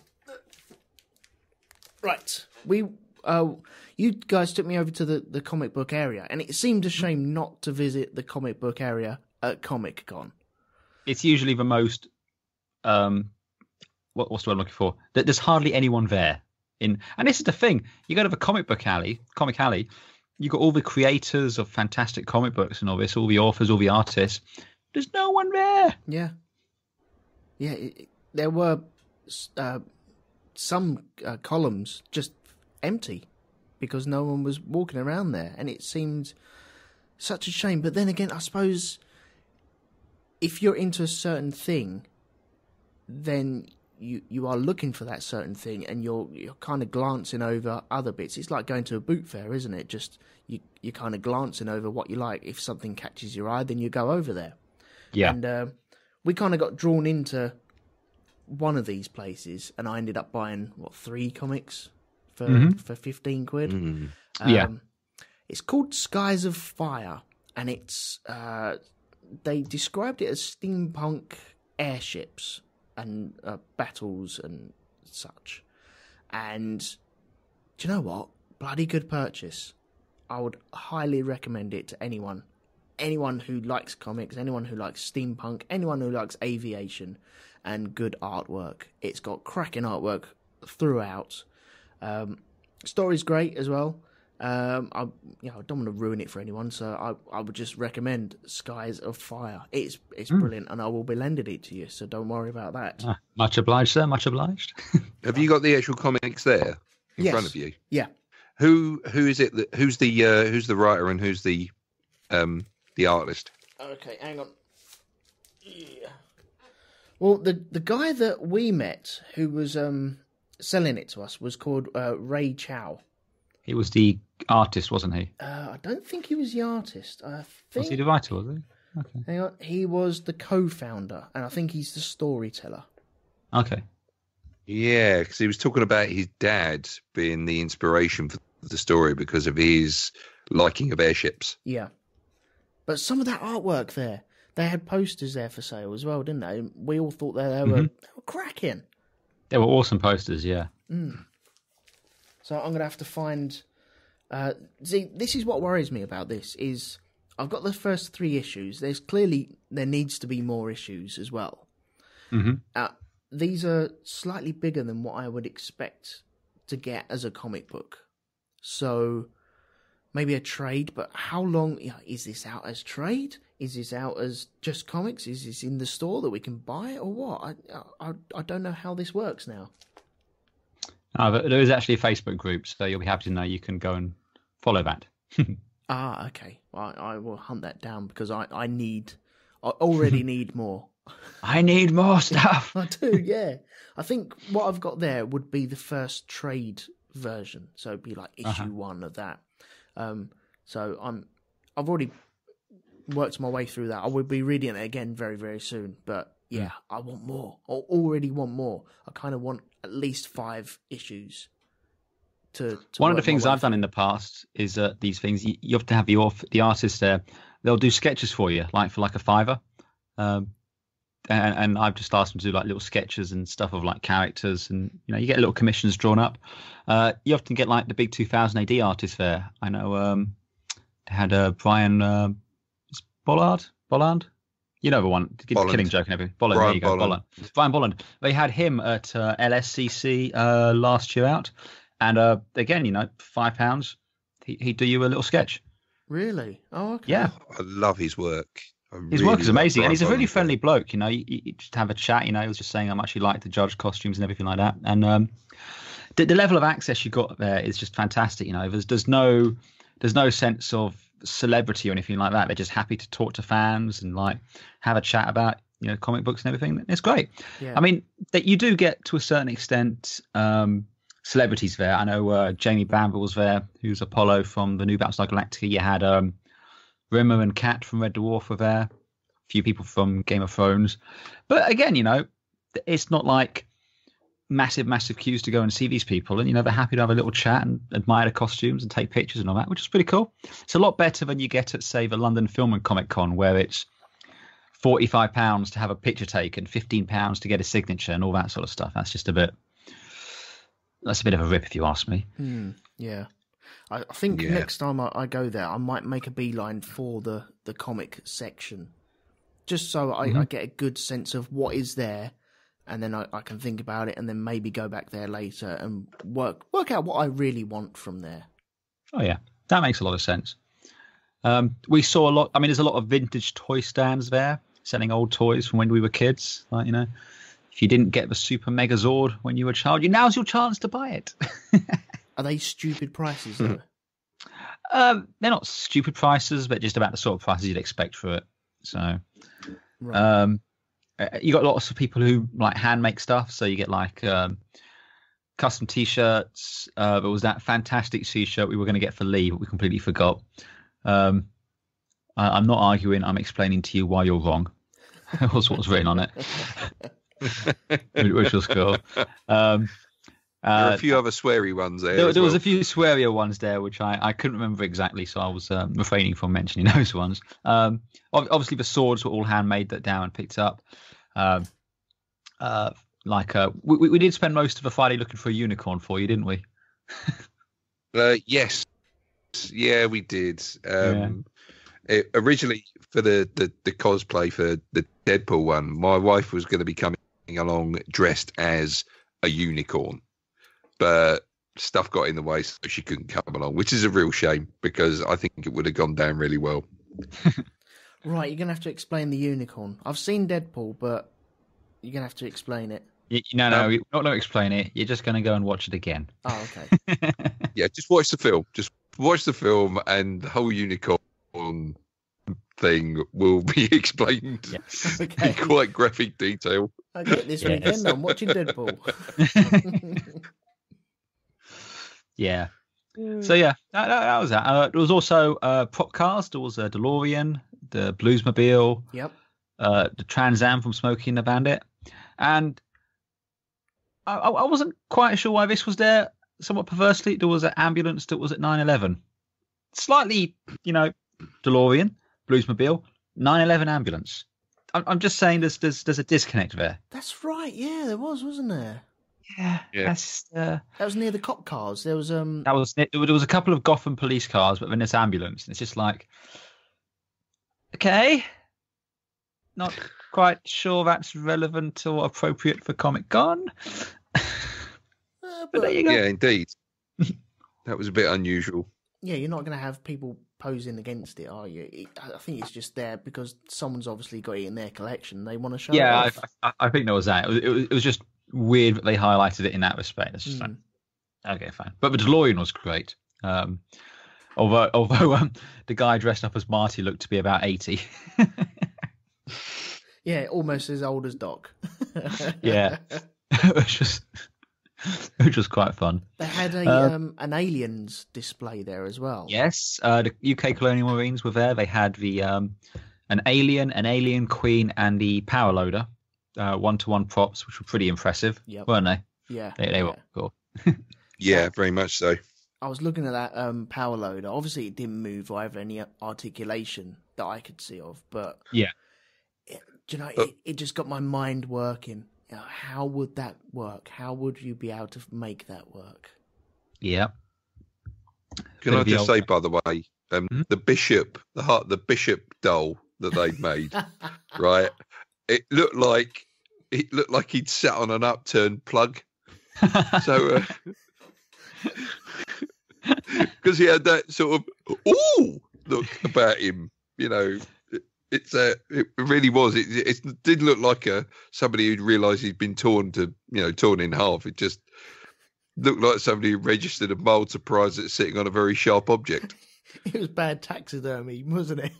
Right. We uh you guys took me over to the, the comic book area, and it seemed a shame not to visit the comic book area at Comic Con. It's usually the most um, what, what's the word I'm looking for? There- There's hardly anyone there. In and this is the thing: you go to the comic book alley, comic alley. You got all the creators of fantastic comic books and all this, all the authors, all the artists. There's no one there. Yeah. Yeah, it, it- there were uh, some uh, columns just empty because no one was walking around there, and it seemed such a shame. But then again, I suppose if you're into a certain thing, then you you are looking for that certain thing, and you're you're kind of glancing over other bits. It's like going to a boot fair, isn't it? Just you you're kind of glancing over what you like. If something catches your eye, then you go over there. Yeah. And uh, we kind of got drawn into one of these places, and I ended up buying what three comics for Mhm. for fifteen quid. Mm. Um, Yeah. It's called Skies of Fire, and it's uh, they described it as steampunk airships and uh, battles and such. And do you know what? Bloody good purchase. I would highly recommend it to anyone. Anyone who likes comics, anyone who likes steampunk, anyone who likes aviation and good artwork. It's got cracking artwork throughout. Um, story's great as well. Um, I, you know, I don't want to ruin it for anyone, so I, I would just recommend Skies of Fire. It's it's Mm. brilliant, and I will be lending it to you, so don't worry about that. Ah, much obliged, sir. Much obliged. Have you got the actual comics there in Yes. front of you? Yeah. Who who is it? That, who's the uh, who's the writer and who's the um the artist? Okay, hang on. Yeah. Well, the the guy that we met who was um, selling it to us was called uh, Ray Chow. He was the artist, wasn't he? Uh, I don't think he was the artist. I think Was he the writer, was he? Okay. Hang on. He was the co-founder, and I think he's the storyteller. Okay. Yeah, because he was talking about his dad being the inspiration for the story because of his liking of airships. Yeah. But some of that artwork there, they had posters there for sale as well, didn't they? We all thought they, they, were, Mm-hmm. they were cracking. They were awesome posters, yeah. Mm. So I'm going to have to find... Uh, see, this is what worries me about this, is I've got the first three issues. There's clearly, there needs to be more issues as well. Mm-hmm. Uh, these are slightly bigger than what I would expect to get as a comic book. So maybe a trade, but how long... You know, is this out as trade? Is this out as just comics? Is this in the store that we can buy or what? I I, I don't know how this works now. Oh, but there is actually a Facebook group, so you'll be happy to know you can go and follow that. Ah, okay. I, I will hunt that down because I, I need... I already need more. I need more stuff. I do, yeah. I think what I've got there would be the first trade version, so it'd be like issue Uh-huh. one of that. Um, so I'm, I've already worked my way through that. I will be reading it again very, very soon. But yeah, Mm. I want more. I already want more. I kind of want at least five issues. To, to One of the work my things way I've done through. in the past is uh, these things. You, you have to have the author, the artist there. They'll do sketches for you, like for like a fiver. Um, and, and I've just asked them to do like little sketches and stuff of like characters, and you know you get little commissions drawn up. Uh, you often get like the big two thousand A D artists there. I know um, they had uh, Brian uh, Bollard, Bollard. You know the one, the Bolland. killing joke and everything. Bolland, Brian there you go, Bolland. Bolland. Brian Bolland. They had him at uh, L S C C uh, last year out, and uh, again, you know, five pounds, he, he'd do you a little sketch. Really? Oh, okay. Yeah, I love his work. I his really work is love amazing, Brian and he's a really Bolland. friendly bloke. You know, you, you just have a chat. You know, he was just saying how much he liked the judge costumes and everything like that, and um, the, the level of access you got there is just fantastic. You know, there's there's no there's no sense of celebrity or anything like that. They're just happy to talk to fans and like have a chat about you know comic books and everything. It's great. Yeah. I mean, that you do get to a certain extent um, celebrities there. I know uh, Jamie Bamber was there, who's Apollo from the new Battlestar Galactica. You had um, Rimmer and Kat from Red Dwarf were there. A few people from Game of Thrones. But again, you know, it's not like massive, massive queues to go and see these people. And, you know, they're happy to have a little chat and admire the costumes and take pictures and all that, which is pretty cool. It's a lot better than you get at, say, the London Film and Comic Con, where it's forty-five pounds to have a picture taken, fifteen pounds to get a signature and all that sort of stuff. That's just a bit, that's a bit of a rip if you ask me. Hmm, yeah. I, I think Yeah. next time I, I go there, I might make a beeline for the, the comic section. Just so I, Mhm. I get a good sense of what is there, and then I, I can think about it, and then maybe go back there later and work work out what I really want from there. Oh, yeah. That makes a lot of sense. Um, we saw a lot. I mean, there's a lot of vintage toy stands there selling old toys from when we were kids. Like, you know, if you didn't get the Super Megazord when you were a child, you now's your chance to buy it. Are they stupid prices though? um, they're not stupid prices, but just about the sort of prices you'd expect for it. So, Right. um, uh, you got lots of people who like hand make stuff. So you get like um, custom T-shirts. Uh, there was that fantastic T-shirt we were going to get for Lee, but we completely forgot. Um, I, I'm not arguing. I'm explaining to you why you're wrong. That was what was written on it, which was cool. Um, There are uh, a few other sweary ones there. there, as there was well. a few swearier ones there, which I, I couldn't remember exactly, so I was um, refraining from mentioning those ones. Um, ob- obviously, the swords were all handmade that Darren picked up. Um, uh, like uh, we, we did spend most of the Friday looking for a unicorn for you, didn't we? Uh, yes, yeah, we did. Um, it, originally, for the, the, the cosplay for the Deadpool one, my wife was going to be coming along dressed as a unicorn, but stuff got in the way, so she couldn't come along, which is a real shame because I think it would have gone down really well. Right, you're gonna have to explain the unicorn. I've seen Deadpool, but you're gonna have to explain it. You, no, no, Um, you're not going to explain it. You're just going to go and watch it again. Oh, okay. Yeah, just watch the film. Just watch the film, and the whole unicorn thing will be explained Yeah. Okay. in quite graphic detail. Okay, this Yes. weekend I'm watching Deadpool. Yeah. So yeah, that, that, that was that. Uh, there was also uh, Propcast. There was a DeLorean, the Bluesmobile, Yep. uh, the Trans Am from Smokey and the Bandit, and I, I wasn't quite sure why this was there. Somewhat perversely, there was an ambulance that was at nine eleven. Slightly, you know, DeLorean, Bluesmobile, nine eleven ambulance. I'm, I'm just saying there's there's there's a disconnect there. That's right. Yeah, there was, wasn't there? Yeah, Yeah. that's uh, That was near the cop cars. There was um. that was there was a couple of Gotham police cars, but then this ambulance, and it's just like, okay, not quite sure that's relevant or appropriate for Comic Con. uh, But but there you go. Yeah, indeed. That was a bit unusual. yeah, you're not going to have people posing against it, are you? It, I think it's just there because someone's obviously got it in their collection. They want to show Yeah, it off. I, I, I think there was that. It was, it was, it was just weird that they highlighted it in that respect. It's just Mm. like, okay, fine. But the DeLorean was great. Um, although, although um, the guy dressed up as Marty looked to be about eighty. Yeah, almost as old as Doc. Yeah, which was which was quite fun. They had a Uh, um, an aliens display there as well. Yes, uh, the U K Colonial Marines were there. They had the um, an alien, an alien queen, and the power loader, uh, one-to-one props, which were pretty impressive, Yep. weren't they? Yeah, They, they yeah. were cool. Yeah, very much so. I was looking at that um, power loader. Obviously, it didn't move or have any articulation that I could see of. But Yeah. it, do you know, But- it, it just got my mind working. You know, how would that work? How would you be able to make that work? Yeah. Can Bit I of the just old- say, by the way, um, Mhm. the bishop, the heart, the bishop doll that they'd made, right? It looked like it looked like he'd sat on an upturned plug. So, because he had that sort of ooh look about him, you know, it, it's uh, it really was. It, it did look like a somebody who'd realised he'd been torn to, you know, torn in half. It just looked like somebody who registered a mild surprise at sitting on a very sharp object. It was bad taxidermy, wasn't it?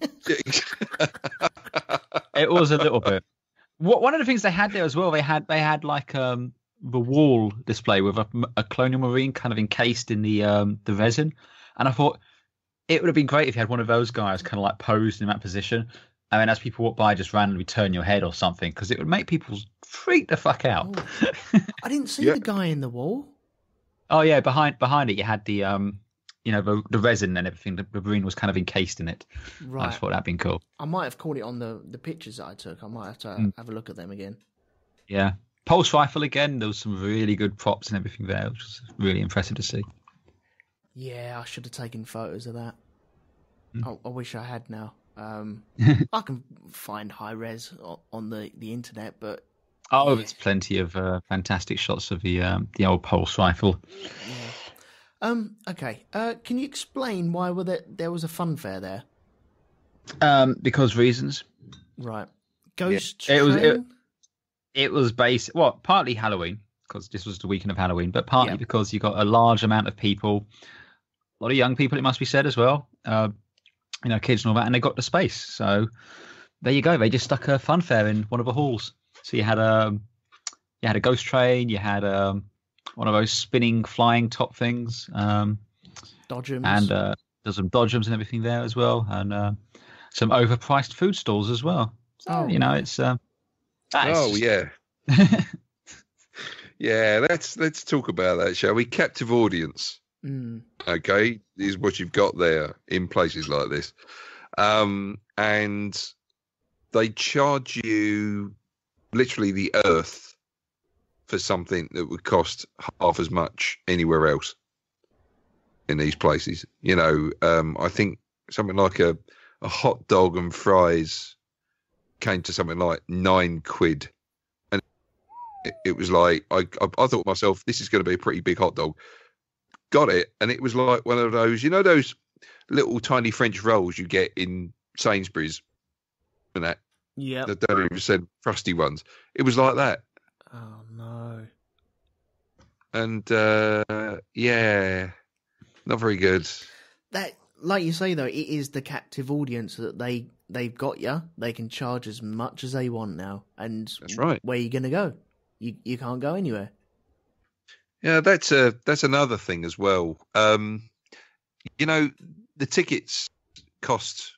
It was a little bit. What one of the things they had there as well, they had they had like um the wall display with a, a colonial marine kind of encased in the um the resin, and I thought it would have been great if you had one of those guys kind of like posed in that position, and then as people walk by, just randomly turn your head or something, because it would make people freak the fuck out. Oh. I didn't see Yeah. the guy in the wall. Oh yeah, behind behind it you had the um you know the, the resin and everything. The, the marine was kind of encased in it. I Right. just thought that'd been cool. I might have caught it on the, the pictures that I took. I might have to Mm. have a look at them again. Yeah, pulse rifle again. There was some really good props and everything there, which was really impressive to see. Yeah, I should have taken photos of that. Mm. I, I wish I had now. Um, I can find high res o- on the, the internet, but Oh, Yeah. there's plenty of uh, fantastic shots of the um, the old pulse rifle. yeah. Um, okay. Uh, can you explain why were there, there was a fun fair there? Um, because reasons. Right. Ghost It was- Train? It was based, well, partly Halloween, because this was the weekend of Halloween, but partly Yeah. because you got a large amount of people, a lot of young people, it must be said as well, uh, you know, kids and all that, and they got the space. So there you go. They just stuck a fun fair in one of the halls. So you had a, you had a ghost train, you had um, one of those spinning, flying top things, um, Dodgems. and uh, there's some dodgems and everything there as well, and uh, some overpriced food stalls as well. So, Oh. you know, it's um, that is Oh just- yeah, yeah. Let's let's talk about that, shall we? Captive audience. Mm. Okay, is what you've got there in places like this, um, and they charge you literally the earth for something that would cost half as much anywhere else in these places. You know, um, I think something like a, a hot dog and fries came to something like nine quid. And it, it was like, I, I, I thought to myself, this is going to be a pretty big hot dog. Got it. And it was like one of those, you know, those little tiny French rolls you get in Sainsbury's and that, Yep. that don't even send frosty ones. It was like that. Oh, no. And uh, yeah, not very good. That, like you say, though, it is the captive audience that they they've got you. They can charge as much as they want now. And That's right. Where are you going to go? You you can't go anywhere. Yeah, that's a that's another thing as well. Um, you know, the tickets cost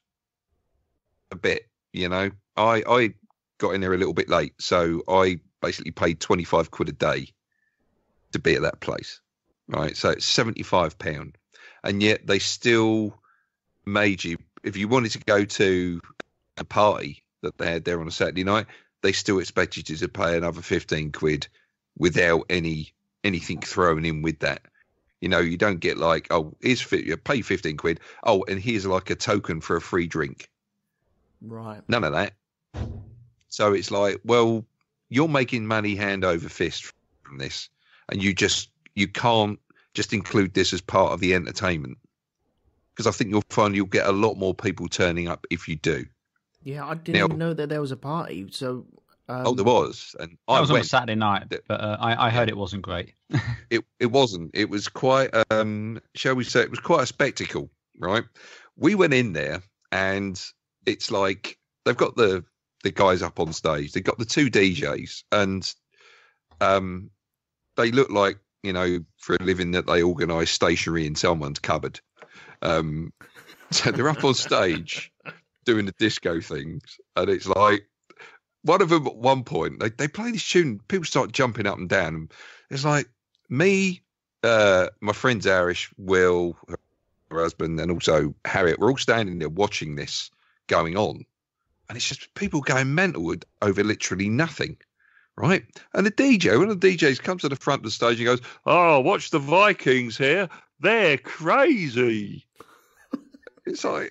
a bit. You know, I I got in there a little bit late, so I basically paid twenty-five quid a day to be at that place. Right, so it's seventy-five pound, and yet they still made you, if you wanted to go to a party that they had there on a Saturday night, they still expected you to pay another fifteen quid without any anything thrown in with that. You know, you don't get like, oh, here's you pay fifteen quid. Oh, and here's like a token for a free drink. Right. None of that. So it's like, well, you're making money hand over fist from this, and you just you can't just include this as part of the entertainment, because I think you'll find you'll get a lot more people turning up if you do. Yeah, I didn't Now, even know that there was a party. So, um, oh, there was, and That I was on a went. Saturday night, but uh, I, I heard it wasn't great. It it wasn't. It was quite, um, shall we say, it was quite a spectacle, right? We went in there, and it's like they've got the the guys up on stage. They've got the two D Js, and um, they look like, you know, for a living that they organise stationery in someone's cupboard. Um, so they're up on stage doing the disco things, and it's like one of them at one point they they play this tune. People start jumping up and down. And it's like me, uh, my friends Arish, Will, her husband, and also Harriet. We're all standing there watching this going on, and it's just people going mental over literally nothing. Right. And the D J, one of the D Js comes to the front of the stage and goes, "Oh, watch the Vikings here. They're crazy." It's like,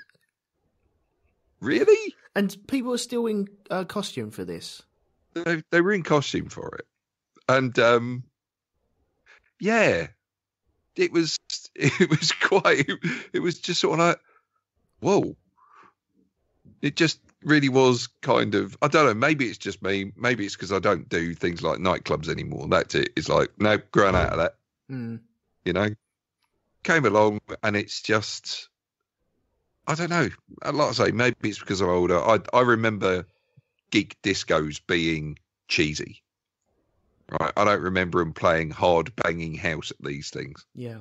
really? and people are still in uh, costume for this. They, they were in costume for it. And, um, yeah, it was, it was quite, it was just sort of like, whoa. It just really was kind of, I don't know, maybe it's just me. Maybe it's because I don't do things like nightclubs anymore. That's it. It's like, no, grown out of that. Mm. You know, came along, and it's just, I don't know. Like I say, maybe it's because I'm older. I I remember geek discos being cheesy. Right, I don't remember them playing hard banging house at these things. Yeah.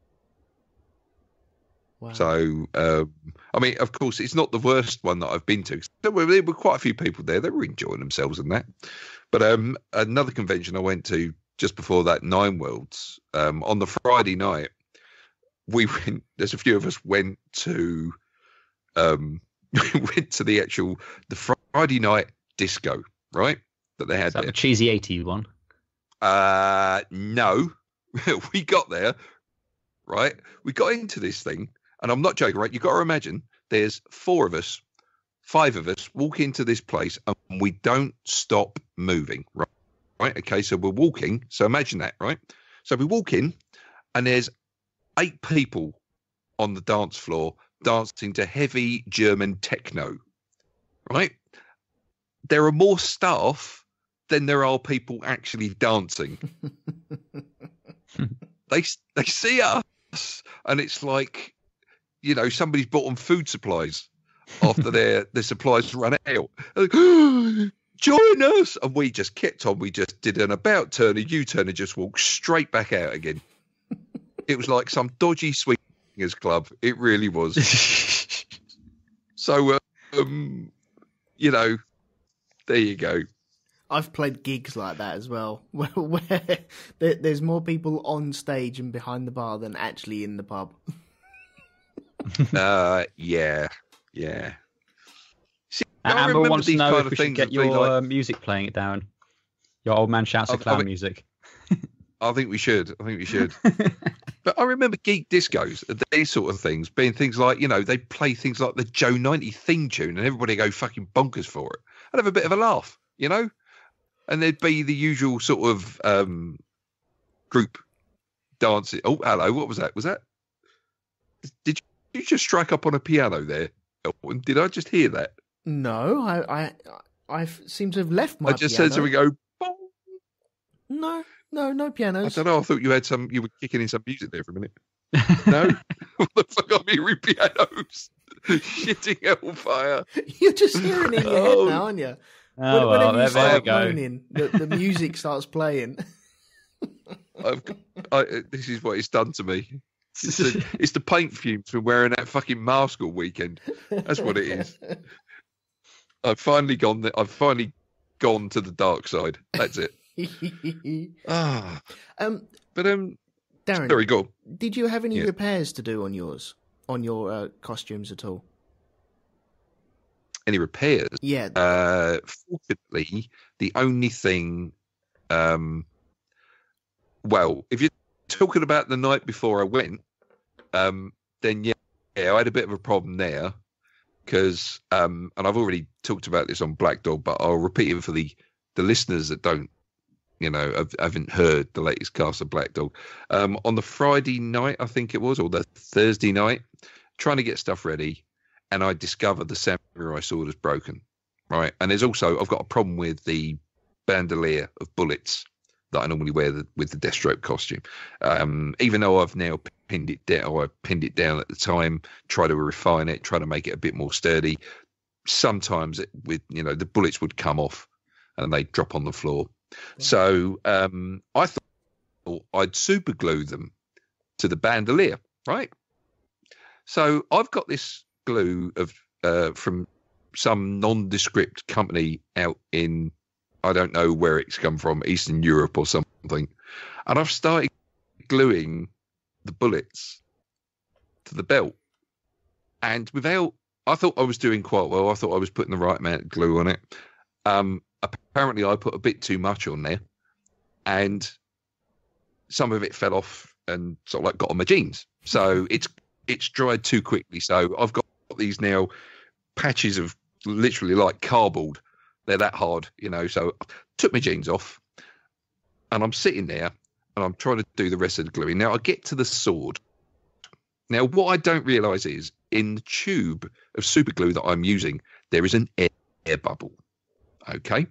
Wow. So, um, I mean, of course, it's not the worst one that I've been to. There were, there were quite a few people there. They were enjoying themselves and that. But um, another convention I went to just before that, Nine Worlds, um, on the Friday night, we went, there's a few of us went to, um, went to the actual, the Friday night disco, right? That they had Is that there. the cheesy eighties one? Uh, no, we got there, right? We got into this thing, and I'm not joking, right? You've got to imagine there's four of us, five of us walk into this place, and we don't stop moving, right? Right? Okay, so we're walking. So imagine that, right? So we walk in, and there's eight people on the dance floor dancing to heavy German techno, right? There are more staff than there are people actually dancing. they they see us, and it's like, you know, somebody's bought them food supplies after their their supplies run out. Like, oh, join us, and we just kept on. We just did an about turn, a U-turn, and just walked straight back out again. It was like some dodgy swingers club. It really was. So, um, you know, there you go. I've played gigs like that as well, where, where there, there's more people on stage and behind the bar than actually in the pub. uh, yeah, yeah. See, I Amber remember wants to these know kind if of we should things get that be your like- uh, music playing it down. Your old man shouts I- at I clown mean- music. I think we should. I think we should. But I remember geek discos, these sort of things, being things like, you know, they play things like the Joe ninety theme tune, and everybody go fucking bonkers for it. I'd have a bit of a laugh, you know? And there'd be the usual sort of um, group dancing. Oh, hello, what was that? Was that? Did you just strike up on a piano there, Elton? Did I just hear that? No, I, I, I seem to have left my I just piano. said something go, bong. No, no, no I pianos. don't know. I thought you had some, you were kicking in some music there for a minute. No? What the fuck are you pianos? Shitting hellfire. You're just hearing it in your Oh. head now, aren't you? Oh, Whenever well, you there, there we start go. moaning, the, the music starts playing. I've, I, this is what it's done to me. It's the, it's the paint fumes from wearing that fucking mask all weekend. That's what it is. I've finally gone. There, I've finally gone to the dark side. That's it. Ah, um, but um, Darren, sorry, go on. did you have any Yeah. repairs to do on yours, on your uh, costumes at all? Any repairs? Yeah. Uh, fortunately, the only thing, um, well, if you're talking about the night before I went, um, then yeah, yeah, I had a bit of a problem there because, um, and I've already talked about this on Black Dog, but I'll repeat it for the, the listeners that don't, you know, have, haven't heard the latest cast of Black Dog. Um, on the Friday night, I think it was, or the Thursday night, trying to get stuff ready, and I discovered the samurai sword is broken, right? And there's also, I've got a problem with the bandolier of bullets that I normally wear the, with the Deathstroke costume. Um, even though I've now pinned it down, or I pinned it down at the time, try to refine it, try to make it a bit more sturdy. Sometimes it, with, you know, the bullets would come off and they drop on the floor. So um, I thought I'd super glue them to the bandolier, right? So I've got this glue of uh, from some nondescript company out in, I don't know where it's come from, Eastern Europe or something. And I've started gluing the bullets to the belt. And without, I thought I was doing quite well. I thought I was putting the right amount of glue on it. Um, apparently I put a bit too much on there, and some of it fell off and sort of like got on my jeans. So it's, it's dried too quickly. So I've got these now patches of literally like cardboard. They're that hard, you know. So I took my jeans off and I'm sitting there and I'm trying to do the rest of the gluing. Now I get to the sword. Now what I don't realise is in the tube of super glue that I'm using, there is an air, air bubble. Okay.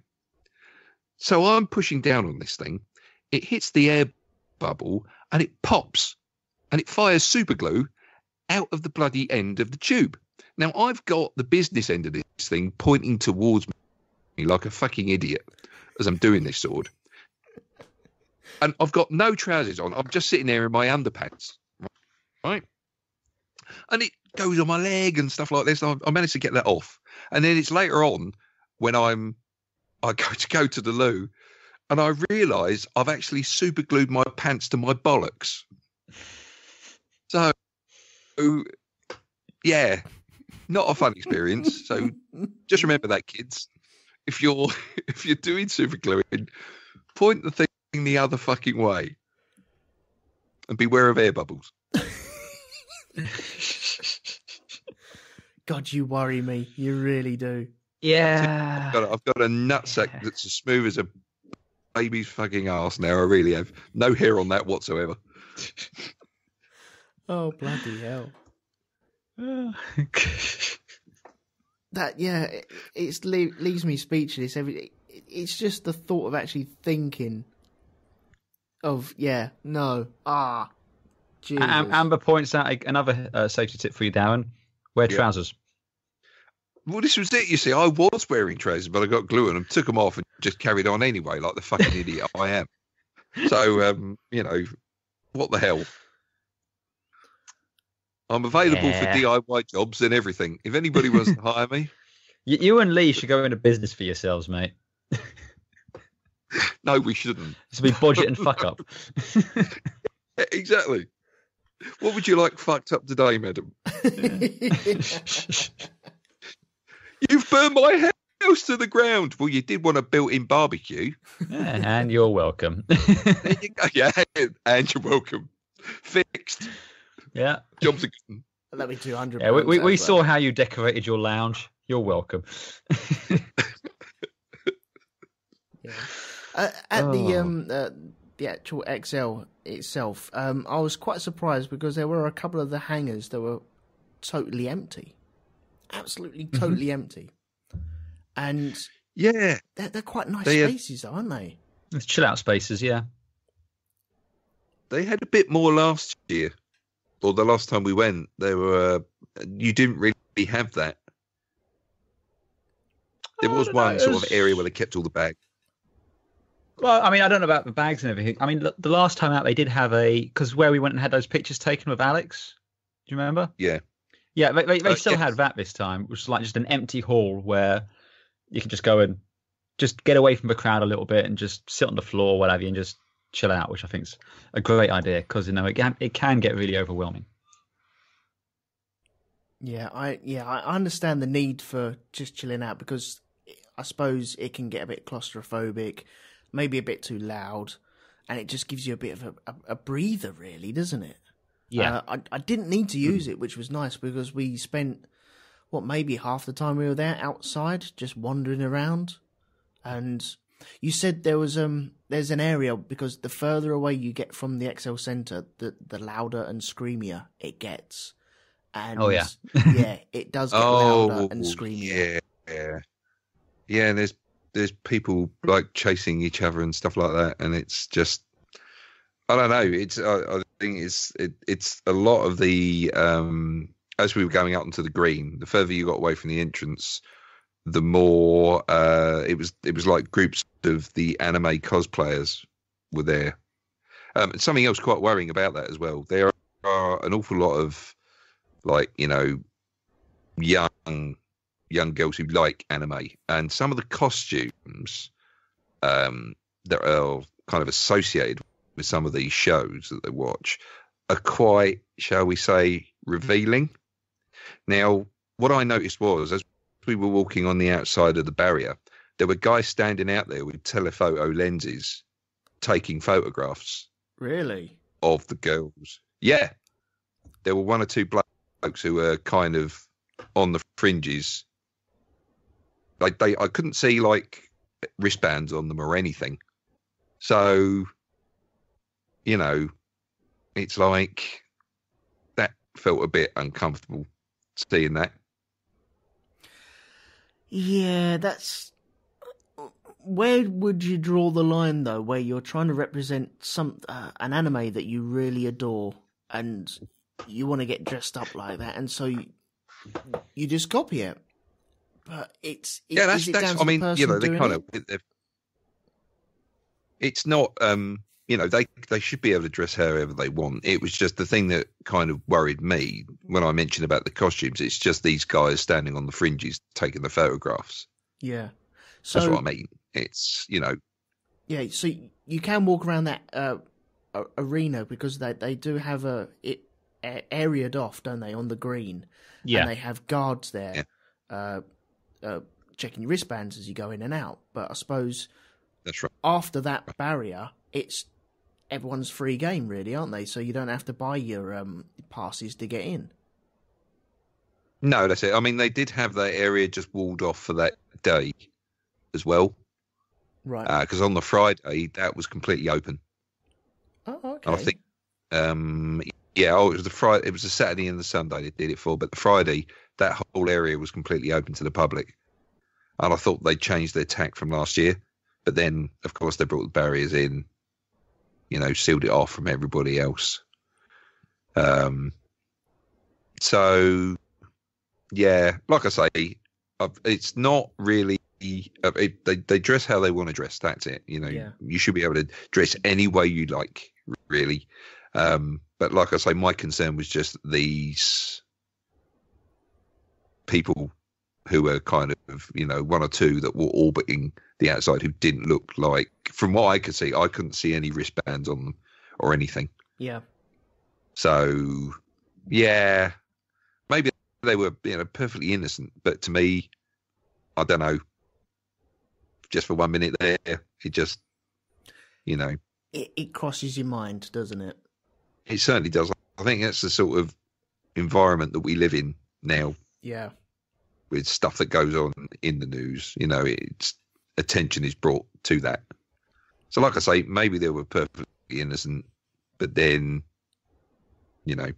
So I'm pushing down on this thing. It hits the air bubble and it pops and it fires super glue out of the bloody end of the tube. Now I've got the business end of this thing pointing towards me like a fucking idiot as I'm doing this sword. And I've got no trousers on. I'm just sitting there in my underpants. Right. And it goes on my leg and stuff like this. I, I managed to get that off. And then it's later on when I'm, I go to go to the loo and I realise I've actually super glued my pants to my bollocks. So, yeah, not a fun experience. So just remember that, kids. If you're if you're doing super gluing, point the thing the other fucking way and beware of air bubbles. God, you worry me. You really do. Yeah. I've got, a, I've got a nutsack yeah. that's as smooth as a baby's fucking arse now. I really have. No hair on that whatsoever. Oh, bloody hell. That, yeah, it it's, leaves me speechless. Every, it's just the thought of actually thinking of, yeah, no, ah, Jesus. Am- Amber points out another uh, safety tip for you, Darren. Wear yeah. trousers. Well, this was it, you see. I was wearing trousers, but I got glue on them, took them off and just carried on anyway, like the fucking idiot I am. So, um, you know, what the hell? I'm available yeah. for D I Y jobs and everything. If anybody wants to hire me. You, you and Lee should go into business for yourselves, mate. No, we shouldn't. This will be budget and fuck up. Yeah, exactly. What would you like fucked up today, madam? You've burned my house to the ground. Well, you did want a built-in barbecue. Yeah, and you're welcome. There you go. Yeah, and you're welcome. Fixed. Yeah. Jobs are good. That'd be two hundred. Yeah, we, we, we saw how you decorated your lounge. You're welcome. Yeah. Uh, at oh. the um uh, the actual X L itself, um, I was quite surprised because there were a couple of the hangars that were totally empty, absolutely totally mm-hmm. empty, and yeah, they're, they're quite nice they, spaces, though, aren't they? It's chill out spaces, yeah. They had a bit more last year, or the last time we went. They were uh, you didn't really have that. There Oh, was I don't know, one it sort was- of area where they kept all the bags. Well, I mean, I don't know about the bags and everything. I mean, look, the last time out they did have a because where we went and had those pictures taken with Alex. Do you remember? Yeah. Yeah, they they, they Uh, still yes. had that this time, which was like just an empty hall where you can just go and just get away from the crowd a little bit and just sit on the floor or whatever and just chill out, which I think is a great idea because you know it can it can get really overwhelming. Yeah, I yeah I understand the need for just chilling out because I suppose it can get a bit claustrophobic, maybe a bit too loud, and it just gives you a bit of a, a, a breather, really, doesn't it? Yeah. Uh, I I didn't need to use it, which was nice because we spent what maybe half the time we were there outside, just wandering around, and you said there was um there's an area because the further away you get from the X L Centre, the the louder and screamier it gets. And Oh, yeah. yeah, it does get Oh, louder and screamier. yeah, yeah, yeah. And there's there's people like chasing each other and stuff like that, and it's just I don't know. It's I, I think it's it, it's a lot of the um as we were going out into the green, the further you got away from the entrance, the more uh it was it was like groups of the anime cosplayers were there. Um, and something else quite worrying about that as well. There are an awful lot of like, you know, young young girls who like anime, and some of the costumes um, that are kind of associated with some of these shows that they watch are quite, shall we say, revealing. Now, what I noticed was, as we were walking on the outside of the barrier, there were guys standing out there with telephoto lenses taking photographs Really? of the girls. Yeah. There were one or two blokes who were kind of on the fringes. Like they, I couldn't see like wristbands on them or anything. So, you know, it's like that felt a bit uncomfortable seeing that. Yeah, that's. Where would you draw the line though, where you're trying to represent some uh, an anime that you really adore, and you want to get dressed up like that, and so you, you just copy it. But it's Yeah, that's is it that's. down to I the mean, you person know, they doing kind it? of. It's not. Um, you know, they they should be able to dress however they want. It was just the thing that kind of worried me when I mentioned about the costumes. It's just these guys standing on the fringes taking the photographs. Yeah. So That's what I mean. It's, you know, yeah, so you can walk around that uh, a- arena because they they do have a it a- areaed off, don't they, on the green? Yeah. And they have guards there, Yeah. uh, uh, checking your wristbands as you go in and out. But I suppose that's right. after that barrier, it's everyone's free game, really, aren't they? So you don't have to buy your um, passes to get in. No, that's it. I mean, they did have that area just walled off for that day as well. Right. Because on the Friday, that was completely open. Oh, okay. And I think, um, yeah, oh, it was the Friday. It was the Saturday and the Sunday they did it for, but the Friday, that whole area was completely open to the public. And I thought they'd changed their tack from last year, but then, of course, they brought the barriers in, you know, sealed it off from everybody else. Um. So, yeah, like I say, I've, it's not really. Uh, it, they they dress how they want to dress. That's it. You know, Yeah. you should be able to dress any way you like, really. Um, but like I say, my concern was just these people who were kind of, you know, one or two that were orbiting the outside who didn't look like, from what I could see, I couldn't see any wristbands on them or anything. Yeah. So, yeah, maybe they were, you know, perfectly innocent, but to me, I don't know. Just for one minute there, it just, you know, It, it crosses your mind, doesn't it? it certainly does. I think that's the sort of environment that we live in now, Yeah. with stuff that goes on in the news. You know, it's attention is brought to that. So, like I say, maybe they were perfectly innocent, but then, you know,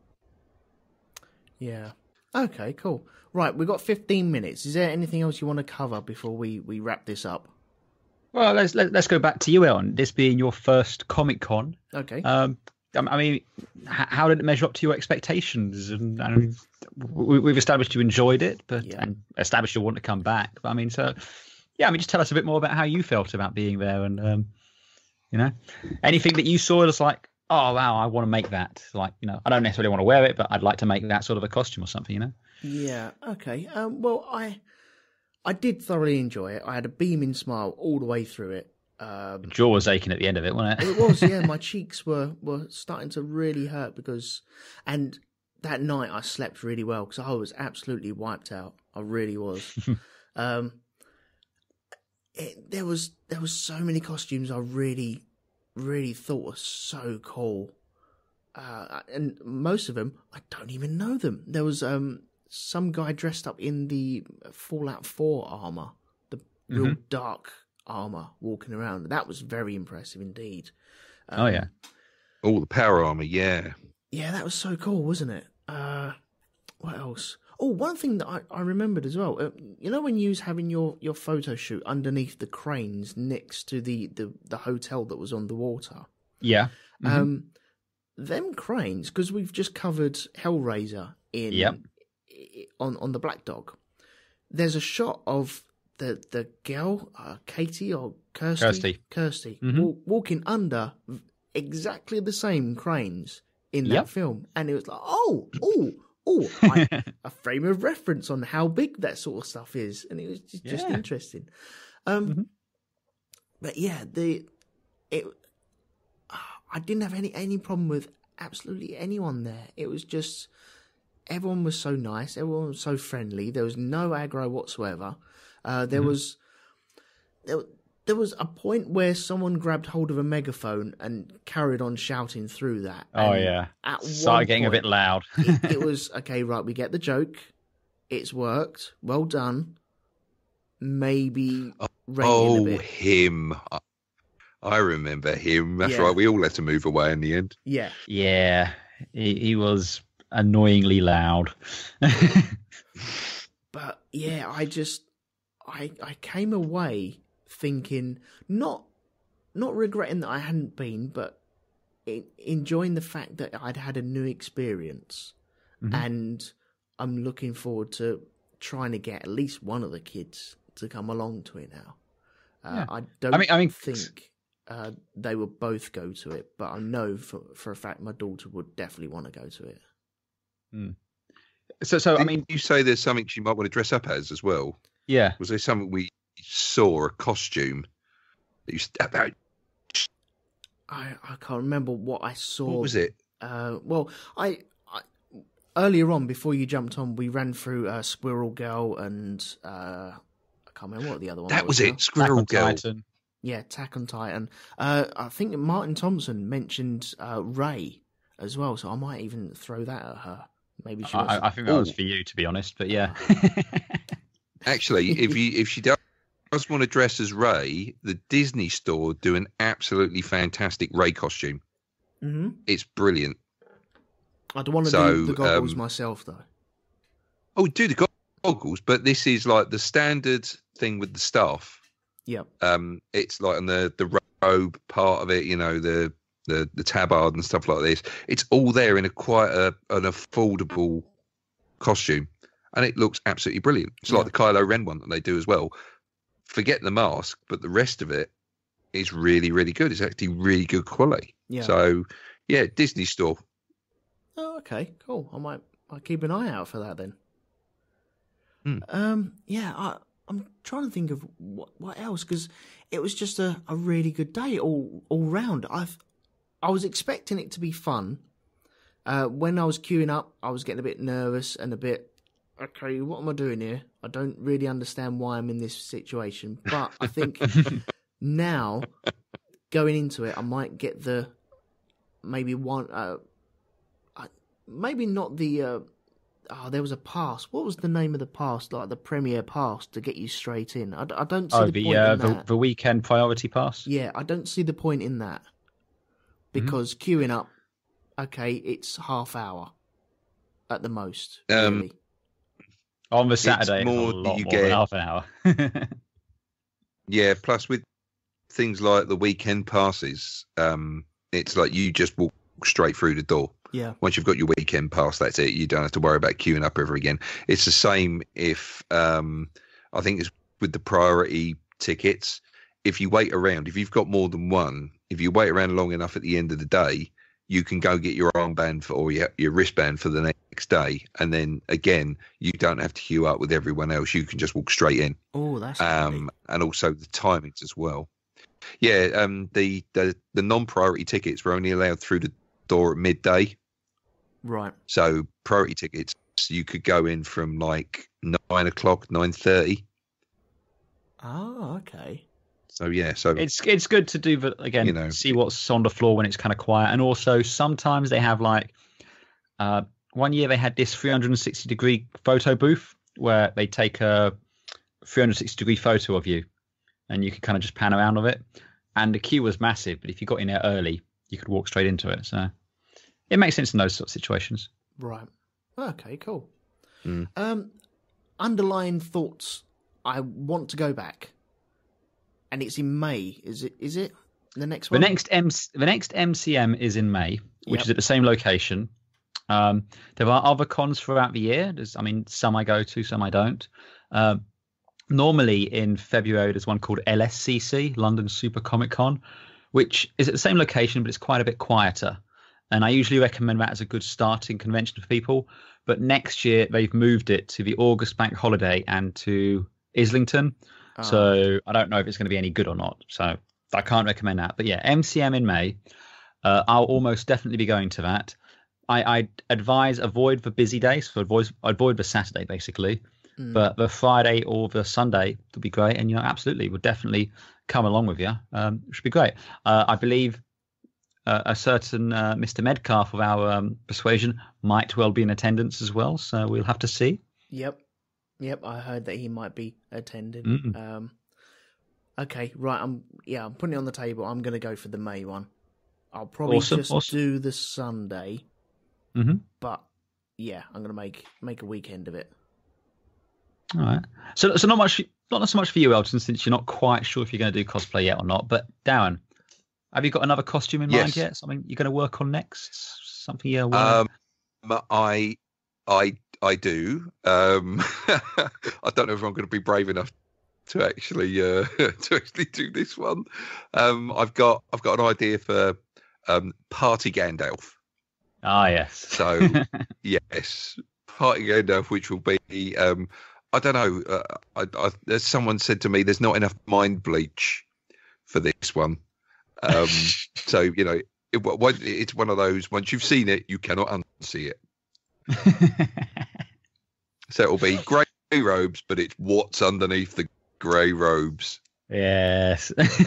Yeah. Okay, cool. Right, we've got fifteen minutes. Is there anything else you want to cover before we, we wrap this up? Well, let's let, let's go back to you, Elton. This being your first Comic Con, Okay. um, I mean, how did it measure up to your expectations? And, and we've established you enjoyed it, but yeah. and established you want to come back. But I mean, so yeah, I mean, just tell us a bit more about how you felt about being there, and um, you know, anything that you saw as like, oh wow, I want to make that. Like, you know, I don't necessarily want to wear it, but I'd like to make that sort of a costume or something. You know? Yeah. Okay. Um, well, I I did thoroughly enjoy it. I had a beaming smile all the way through it. Um, The jaw was aching at the end of it, wasn't it? It was, yeah. My cheeks were, were starting to really hurt because, and that night I slept really well because I was absolutely wiped out. I really was. um, it, there was there was so many costumes I really, really thought were so cool, uh, and most of them I don't even know them. There was um some guy dressed up in the Fallout four armor, the real mm-hmm. dark armor walking around. That was very impressive indeed. Um, oh yeah. Oh, the power armor, yeah. Yeah, that was so cool, wasn't it? Uh, what else? Oh, one thing that I, I remembered as well. Uh, you know when you was having your, your photo shoot underneath the cranes next to the, the, the hotel that was on the water? Yeah. Mm-hmm. Um, them cranes, because we've just covered Hellraiser in yep. on, on the Black Dog. There's a shot of the the girl, uh, Katie or Kirsty, Kirsty, Kirsty mm-hmm. walk, walking under exactly the same cranes in that yep. film, and it was like, oh, oh, oh, I, a frame of reference on how big that sort of stuff is, and it was just, just yeah. interesting. Um, mm-hmm. But yeah, the it, I didn't have any any problem with absolutely anyone there. It was just everyone was so nice, everyone was so friendly. There was no aggro whatsoever. Uh, there mm-hmm. was there, there was a point where someone grabbed hold of a megaphone and carried on shouting through that. Oh and yeah, at started getting point, a bit loud. it, it was okay, right? We get the joke. It's worked. Well done. Maybe rein oh, in a bit. him. I remember him. That's yeah. right. We all had to move away in the end. Yeah, yeah. He, he was annoyingly loud. But yeah, I just. I, I came away thinking, not not regretting that I hadn't been, but in, enjoying the fact that I'd had a new experience. Mm-hmm. And I'm looking forward to trying to get at least one of the kids to come along to it now. Uh, yeah. I don't I mean, I mean, think uh, they would both go to it, but I know for, for a fact my daughter would definitely want to go to it. Mm. So, so Didn't I mean, you say there's something she might want to dress up as as well? Yeah. Was there something we saw, a costume that you stepped out? I, I can't remember what I saw. What was it? Uh, well, I, I earlier on, before you jumped on, we ran through uh, Squirrel Girl and uh, I can't remember what the other one that was. That was it, Squirrel Girl. Titan. Yeah, Attack on Titan. Uh, I think Martin Thompson mentioned uh, Ray as well, so I might even throw that at her. Maybe she. I, I think that Ooh. was for you, to be honest. But yeah. Actually, if you if she does want to dress as Ray, the Disney store do an absolutely fantastic Ray costume. Mm-hmm. It's brilliant. I don't want to so, do the goggles um, myself, though. Oh, do the goggles, but this is like the standard thing with the staff. Yep. Um, it's like on the the robe part of it, you know, the the the tabard and stuff like this. It's all there in a quite a, an affordable costume. And it looks absolutely brilliant. It's yeah. like the Kylo Ren one that they do as well. Forget the mask, but the rest of it is really, really good. It's actually really good quality. Yeah. So, yeah, Disney store. Oh, okay, cool. I might, I'll keep an eye out for that then. Hmm. Um, yeah, I, I'm trying to think of what what else, because it was just a, a really good day all all round. I've I was expecting it to be fun. Uh, when I was queuing up, I was getting a bit nervous and a bit. Okay, what am I doing here? I don't really understand why I'm in this situation, but I think now going into it, I might get the maybe one, uh, maybe not the. Uh, oh, there was a pass. What was the name of the pass? Like the premier pass to get you straight in. I, I don't see oh, the, the point uh, in the, that. the weekend priority pass. Yeah, I don't see the point in that because mm-hmm. queuing up, okay, it's half hour at the most. Um, really. On the Saturday, it's more it's a lot you more get, than half an hour. Yeah, plus with things like the weekend passes, um, it's like you just walk straight through the door. Yeah. Once you've got your weekend pass, that's it. You don't have to worry about queuing up ever again. It's the same if um, I think it's with the priority tickets. If you wait around, if you've got more than one, if you wait around long enough at the end of the day, you can go get your armband for, or your, your wristband for the next day. And then again, you don't have to queue up with everyone else. You can just walk straight in. Oh, that's um, and also the timings as well. Yeah, um, the, the, the non-priority tickets were only allowed through the door at midday. Right. So priority tickets, you could go in from like nine o'clock, nine thirty. Oh, okay. So yeah, so it's it's good to do, but again, you know, see what's on the floor when it's kind of quiet, and also sometimes they have like, uh, one year they had this three hundred sixty degree photo booth where they take a three hundred sixty degree photo of you, and you could kind of just pan around of it, and the queue was massive, but if you got in there early, you could walk straight into it. So it makes sense in those sort of situations. Right. Okay. Cool. Mm. Um, underlying thoughts. I want to go back. And it's in May, is it? Is it the next one? The next M- the next M C M is in May, which Yep. is at the same location. Um, there are other cons throughout the year. There's, I mean, some I go to, some I don't. Um, normally in February, there's one called L S C C, London Super Comic Con, which is at the same location, but it's quite a bit quieter. And I usually recommend that as a good starting convention for people. But next year, they've moved it to the August bank holiday and to Islington. Oh. So I don't know if it's going to be any good or not. So I can't recommend that. But yeah, M C M in May. Uh, I'll almost definitely be going to that. I I advise avoid the busy days. So avoid avoid the Saturday basically. Mm. But the Friday or the Sunday would be great. And you know, absolutely, would definitely come along with you. Um, it should be great. Uh, I believe uh, a certain uh, Mister Medcalf of our um, persuasion might well be in attendance as well. So we'll have to see. Yep. Yep, I heard that he might be attending. Mm. Um, okay, right. I'm yeah. I'm putting it on the table. I'm going to go for the May one. I'll probably Awesome, just awesome. do the Sunday, Mm-hmm. but yeah, I'm going to make make a weekend of it. All right. So, so not much, not so much for you, Elton, since you're not quite sure if you're going to do cosplay yet or not. But Darren, have you got another costume in Yes. mind yet? Something you're going to work on next? Something you're wearing? Um, I, I, I do. Um, I don't know if I'm going to be brave enough to actually uh, to actually do this one. Um, I've got I've got an idea for um, Party Gandalf. Ah, yes. So yes, Party Gandalf, which will be um, I don't know. Uh, I, I, there's someone said to me, there's not enough mind bleach for this one. Um, so you know, it, it's one of those. Once you've seen it, you cannot unsee it. So it'll be grey robes, but it's what's underneath the grey robes. Yes.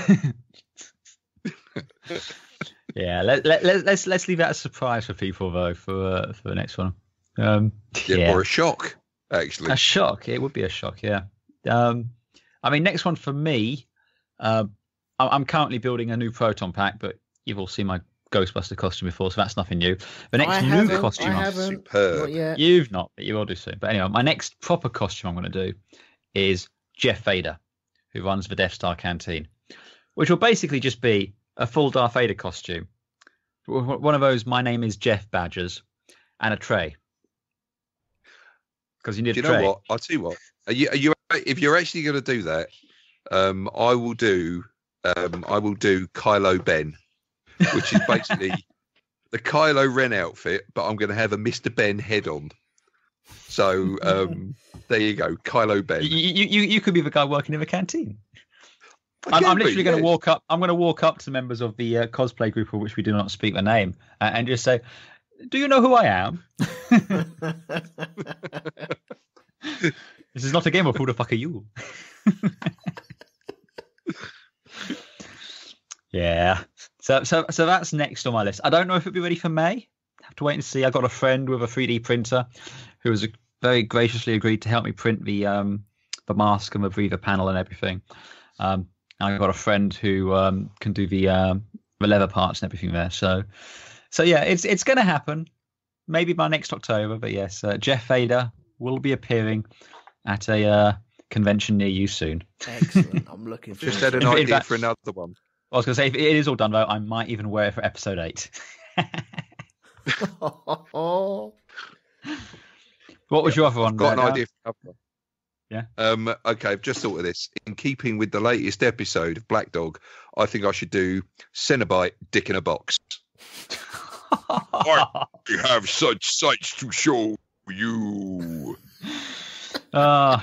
Yeah. Let, let, let, let's let's leave that a surprise for people though for uh, for the next one. Um, Yeah, yeah. or a shock, actually. A shock. It would be a shock. Yeah. Um, I mean, next one for me. Uh, I- I'm currently building a new proton pack, but you've all seen my Ghostbuster costume before, so that's nothing new. The next I new haven't, costume, I I'm- haven't. Superb. Not yet. you've not, but you will do soon. But anyway, my next proper costume I'm going to do is Jeff Vader, who runs the Death Star Canteen, which will basically just be a full Darth Vader costume. One of those "My name is Jeff" badges and a tray. Because you need Do you a tray. know what? I'll tell you what. Are you, are you, if you're actually going to do that, um, I will do. Um, I will do Kylo Ben, which is basically the Kylo Ren outfit, but I'm going to have a Mister Ben head on. So um, there you go, Kylo Ben. You, you, you, you could be the guy working in the canteen. I I'm, can I'm be, literally going to yes. walk up. I'm going to walk up to members of the uh, cosplay group, of which we do not speak the name, uh, and just say, "Do you know who I am? This is not a game of who the fuck are you." Yeah. So, so, so that's next on my list. I don't know if it'll be ready for May. Have to wait and see. I got a friend with a three D printer who has very graciously agreed to help me print the um the mask and the breather panel and everything. Um, and I got a friend who um can do the um the leather parts and everything there. So, so yeah, it's it's going to happen. Maybe by next October. But yes, uh, Jeff Vader will be appearing at a uh, convention near you soon. Excellent. I'm looking for Just it. had an In- in idea fact- for another one. I was going to say, if it is all done though, I might even wear it for episode eight. What was yeah, your other one? I've got an now? idea for cover. Yeah. Um, okay, I've just thought of this. In keeping with the latest episode of Black Dog, I think I should do Cenobite Dick in a Box. I have such sights to show you. Uh,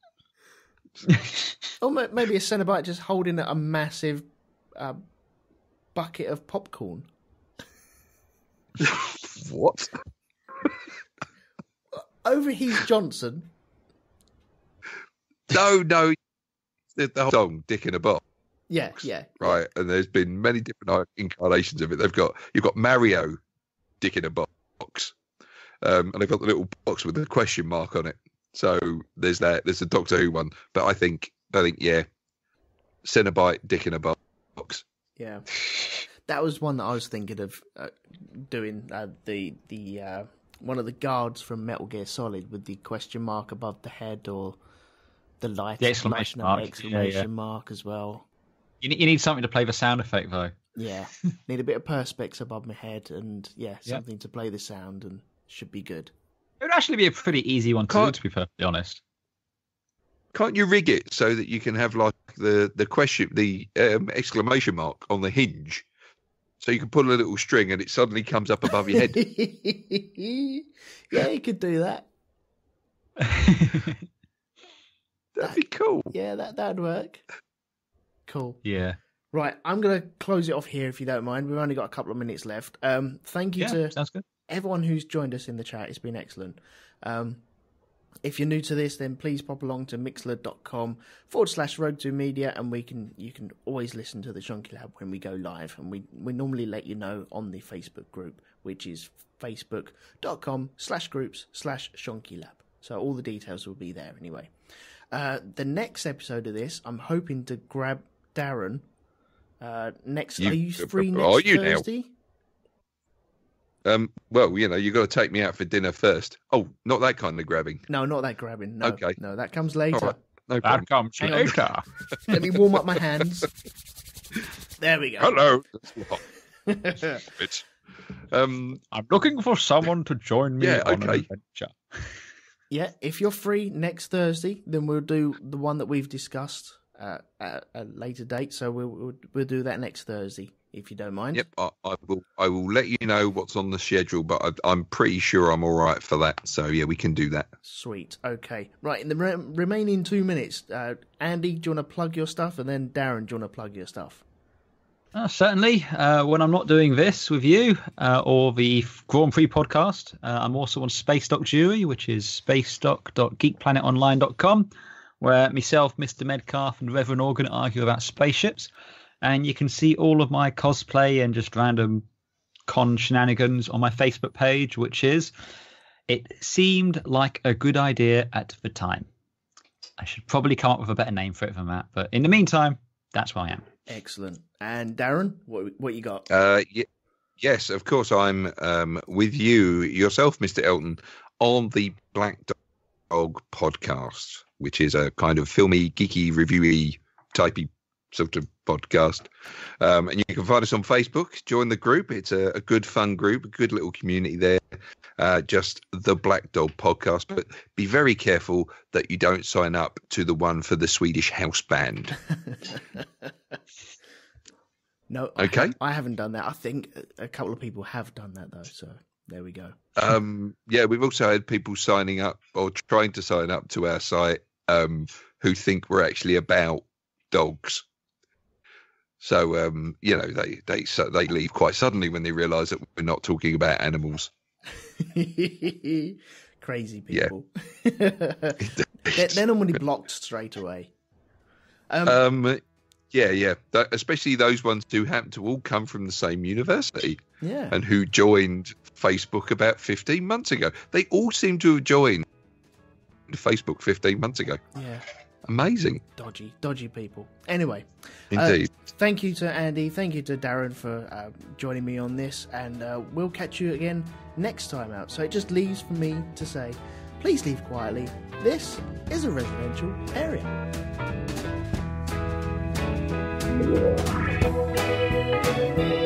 Or maybe a Cenobite just holding a massive uh, bucket of popcorn. What? Overheat Johnson. No, no. The, the whole song, Dick in a Box. Yeah, yeah. Right, and there's been many different incarnations of it. They've got you've got Mario, Dick in a Box, um, and they've got the little box with the question mark on it. So there's that. There's the Doctor Who one, but I think I think yeah, Cenobite, Dick in a Box. Yeah, that was one that I was thinking of uh, doing. Uh, the the uh, one of the guards from Metal Gear Solid with the question mark above the head, or the light the exclamation mark, exclamation yeah, yeah. mark as well. You need, you need something to play the sound effect though. Yeah, need a bit of perspex above my head, and yeah, something yep. to play the sound, and should be good. It would actually be a pretty easy one to Can't, do, to be perfectly honest. Can't you rig it so that you can have like the the question, the um, exclamation mark on the hinge, so you can pull a little string and it suddenly comes up above your head? Yeah, you could do that. That'd be cool. Yeah, that that'd work. Cool. Yeah. Right, I'm going to close it off here if you don't mind. We've only got a couple of minutes left. Um, thank you yeah, to sounds good. everyone who's joined us in the chat. It's been excellent. Um, if you're new to this, then please pop along to mixler.com forward slash RogueTwoMedia, and we can you can always listen to the Shonky Lab when we go live. And we, we normally let you know on the Facebook group, which is facebook.com slash groups slash Shonky Lab. So all the details will be there anyway. Uh, the next episode of this, I'm hoping to grab Darren. Uh, next, you, are you free next are you Thursday? Now? Um, well, you know, you've got to take me out for dinner first. Oh, not that kind of grabbing. No, not that grabbing. No, okay. No, that comes later. Right. No that comes Hang later. Let me warm up my hands. There we go. Hello. It's, um, I'm looking for someone to join me yeah, on okay. an adventure. Yeah, if you're free next Thursday, then we'll do the one that we've discussed uh, at a later date. So we'll, we'll we'll do that next Thursday, if you don't mind. Yep, I, I will. I will let you know what's on the schedule, but I, I'm pretty sure I'm all right for that. So yeah, we can do that. Sweet. Okay. Right. In the re- remaining two minutes, uh, Andy, do you want to plug your stuff, and then Darren, do you want to plug your stuff? Uh, certainly. Uh, when I'm not doing this with you uh, or the Grand Prix podcast, uh, I'm also on Space Dock Jury, which is space dock dot geek planet online dot com, where myself, Mister Medcalf, and Reverend Organ argue about spaceships. And you can see all of my cosplay and just random con shenanigans on my Facebook page, which is It Seemed Like a Good Idea at the Time. I should probably come up with a better name for it than that. But in the meantime, that's where I am. Excellent. And Darren, what what you got? Uh, y- yes, of course. I'm um, with you yourself, Mister Elton, on the Black Dog podcast, which is a kind of filmy, geeky, reviewy, typey sort of podcast. Um, and you can find us on Facebook. Join the group. It's a, a good, fun group, a good little community there. Uh, just the Black Dog podcast. But be very careful that you don't sign up to the one for the Swedish house band. No, okay. I, ha- I haven't done that. I think a couple of people have done that, though. So there we go. um, yeah, we've also had people signing up or trying to sign up to our site um, who think we're actually about dogs. So, um, you know, they, they, so they leave quite suddenly when they realise that we're not talking about animals. Crazy people. Yeah. they're, they're normally blocked straight away. Um, um Yeah, yeah. That, especially those ones who happen to all come from the same university. Yeah. And who joined Facebook about fifteen months ago. They all seem to have joined Facebook fifteen months ago. Yeah. Amazing. Dodgy, dodgy people. Anyway. Indeed. Uh, thank you to Andy. Thank you to Darren for uh, joining me on this. And uh, we'll catch you again next time out. So it just leaves for me to say, please leave quietly. This is a residential area. Yeah.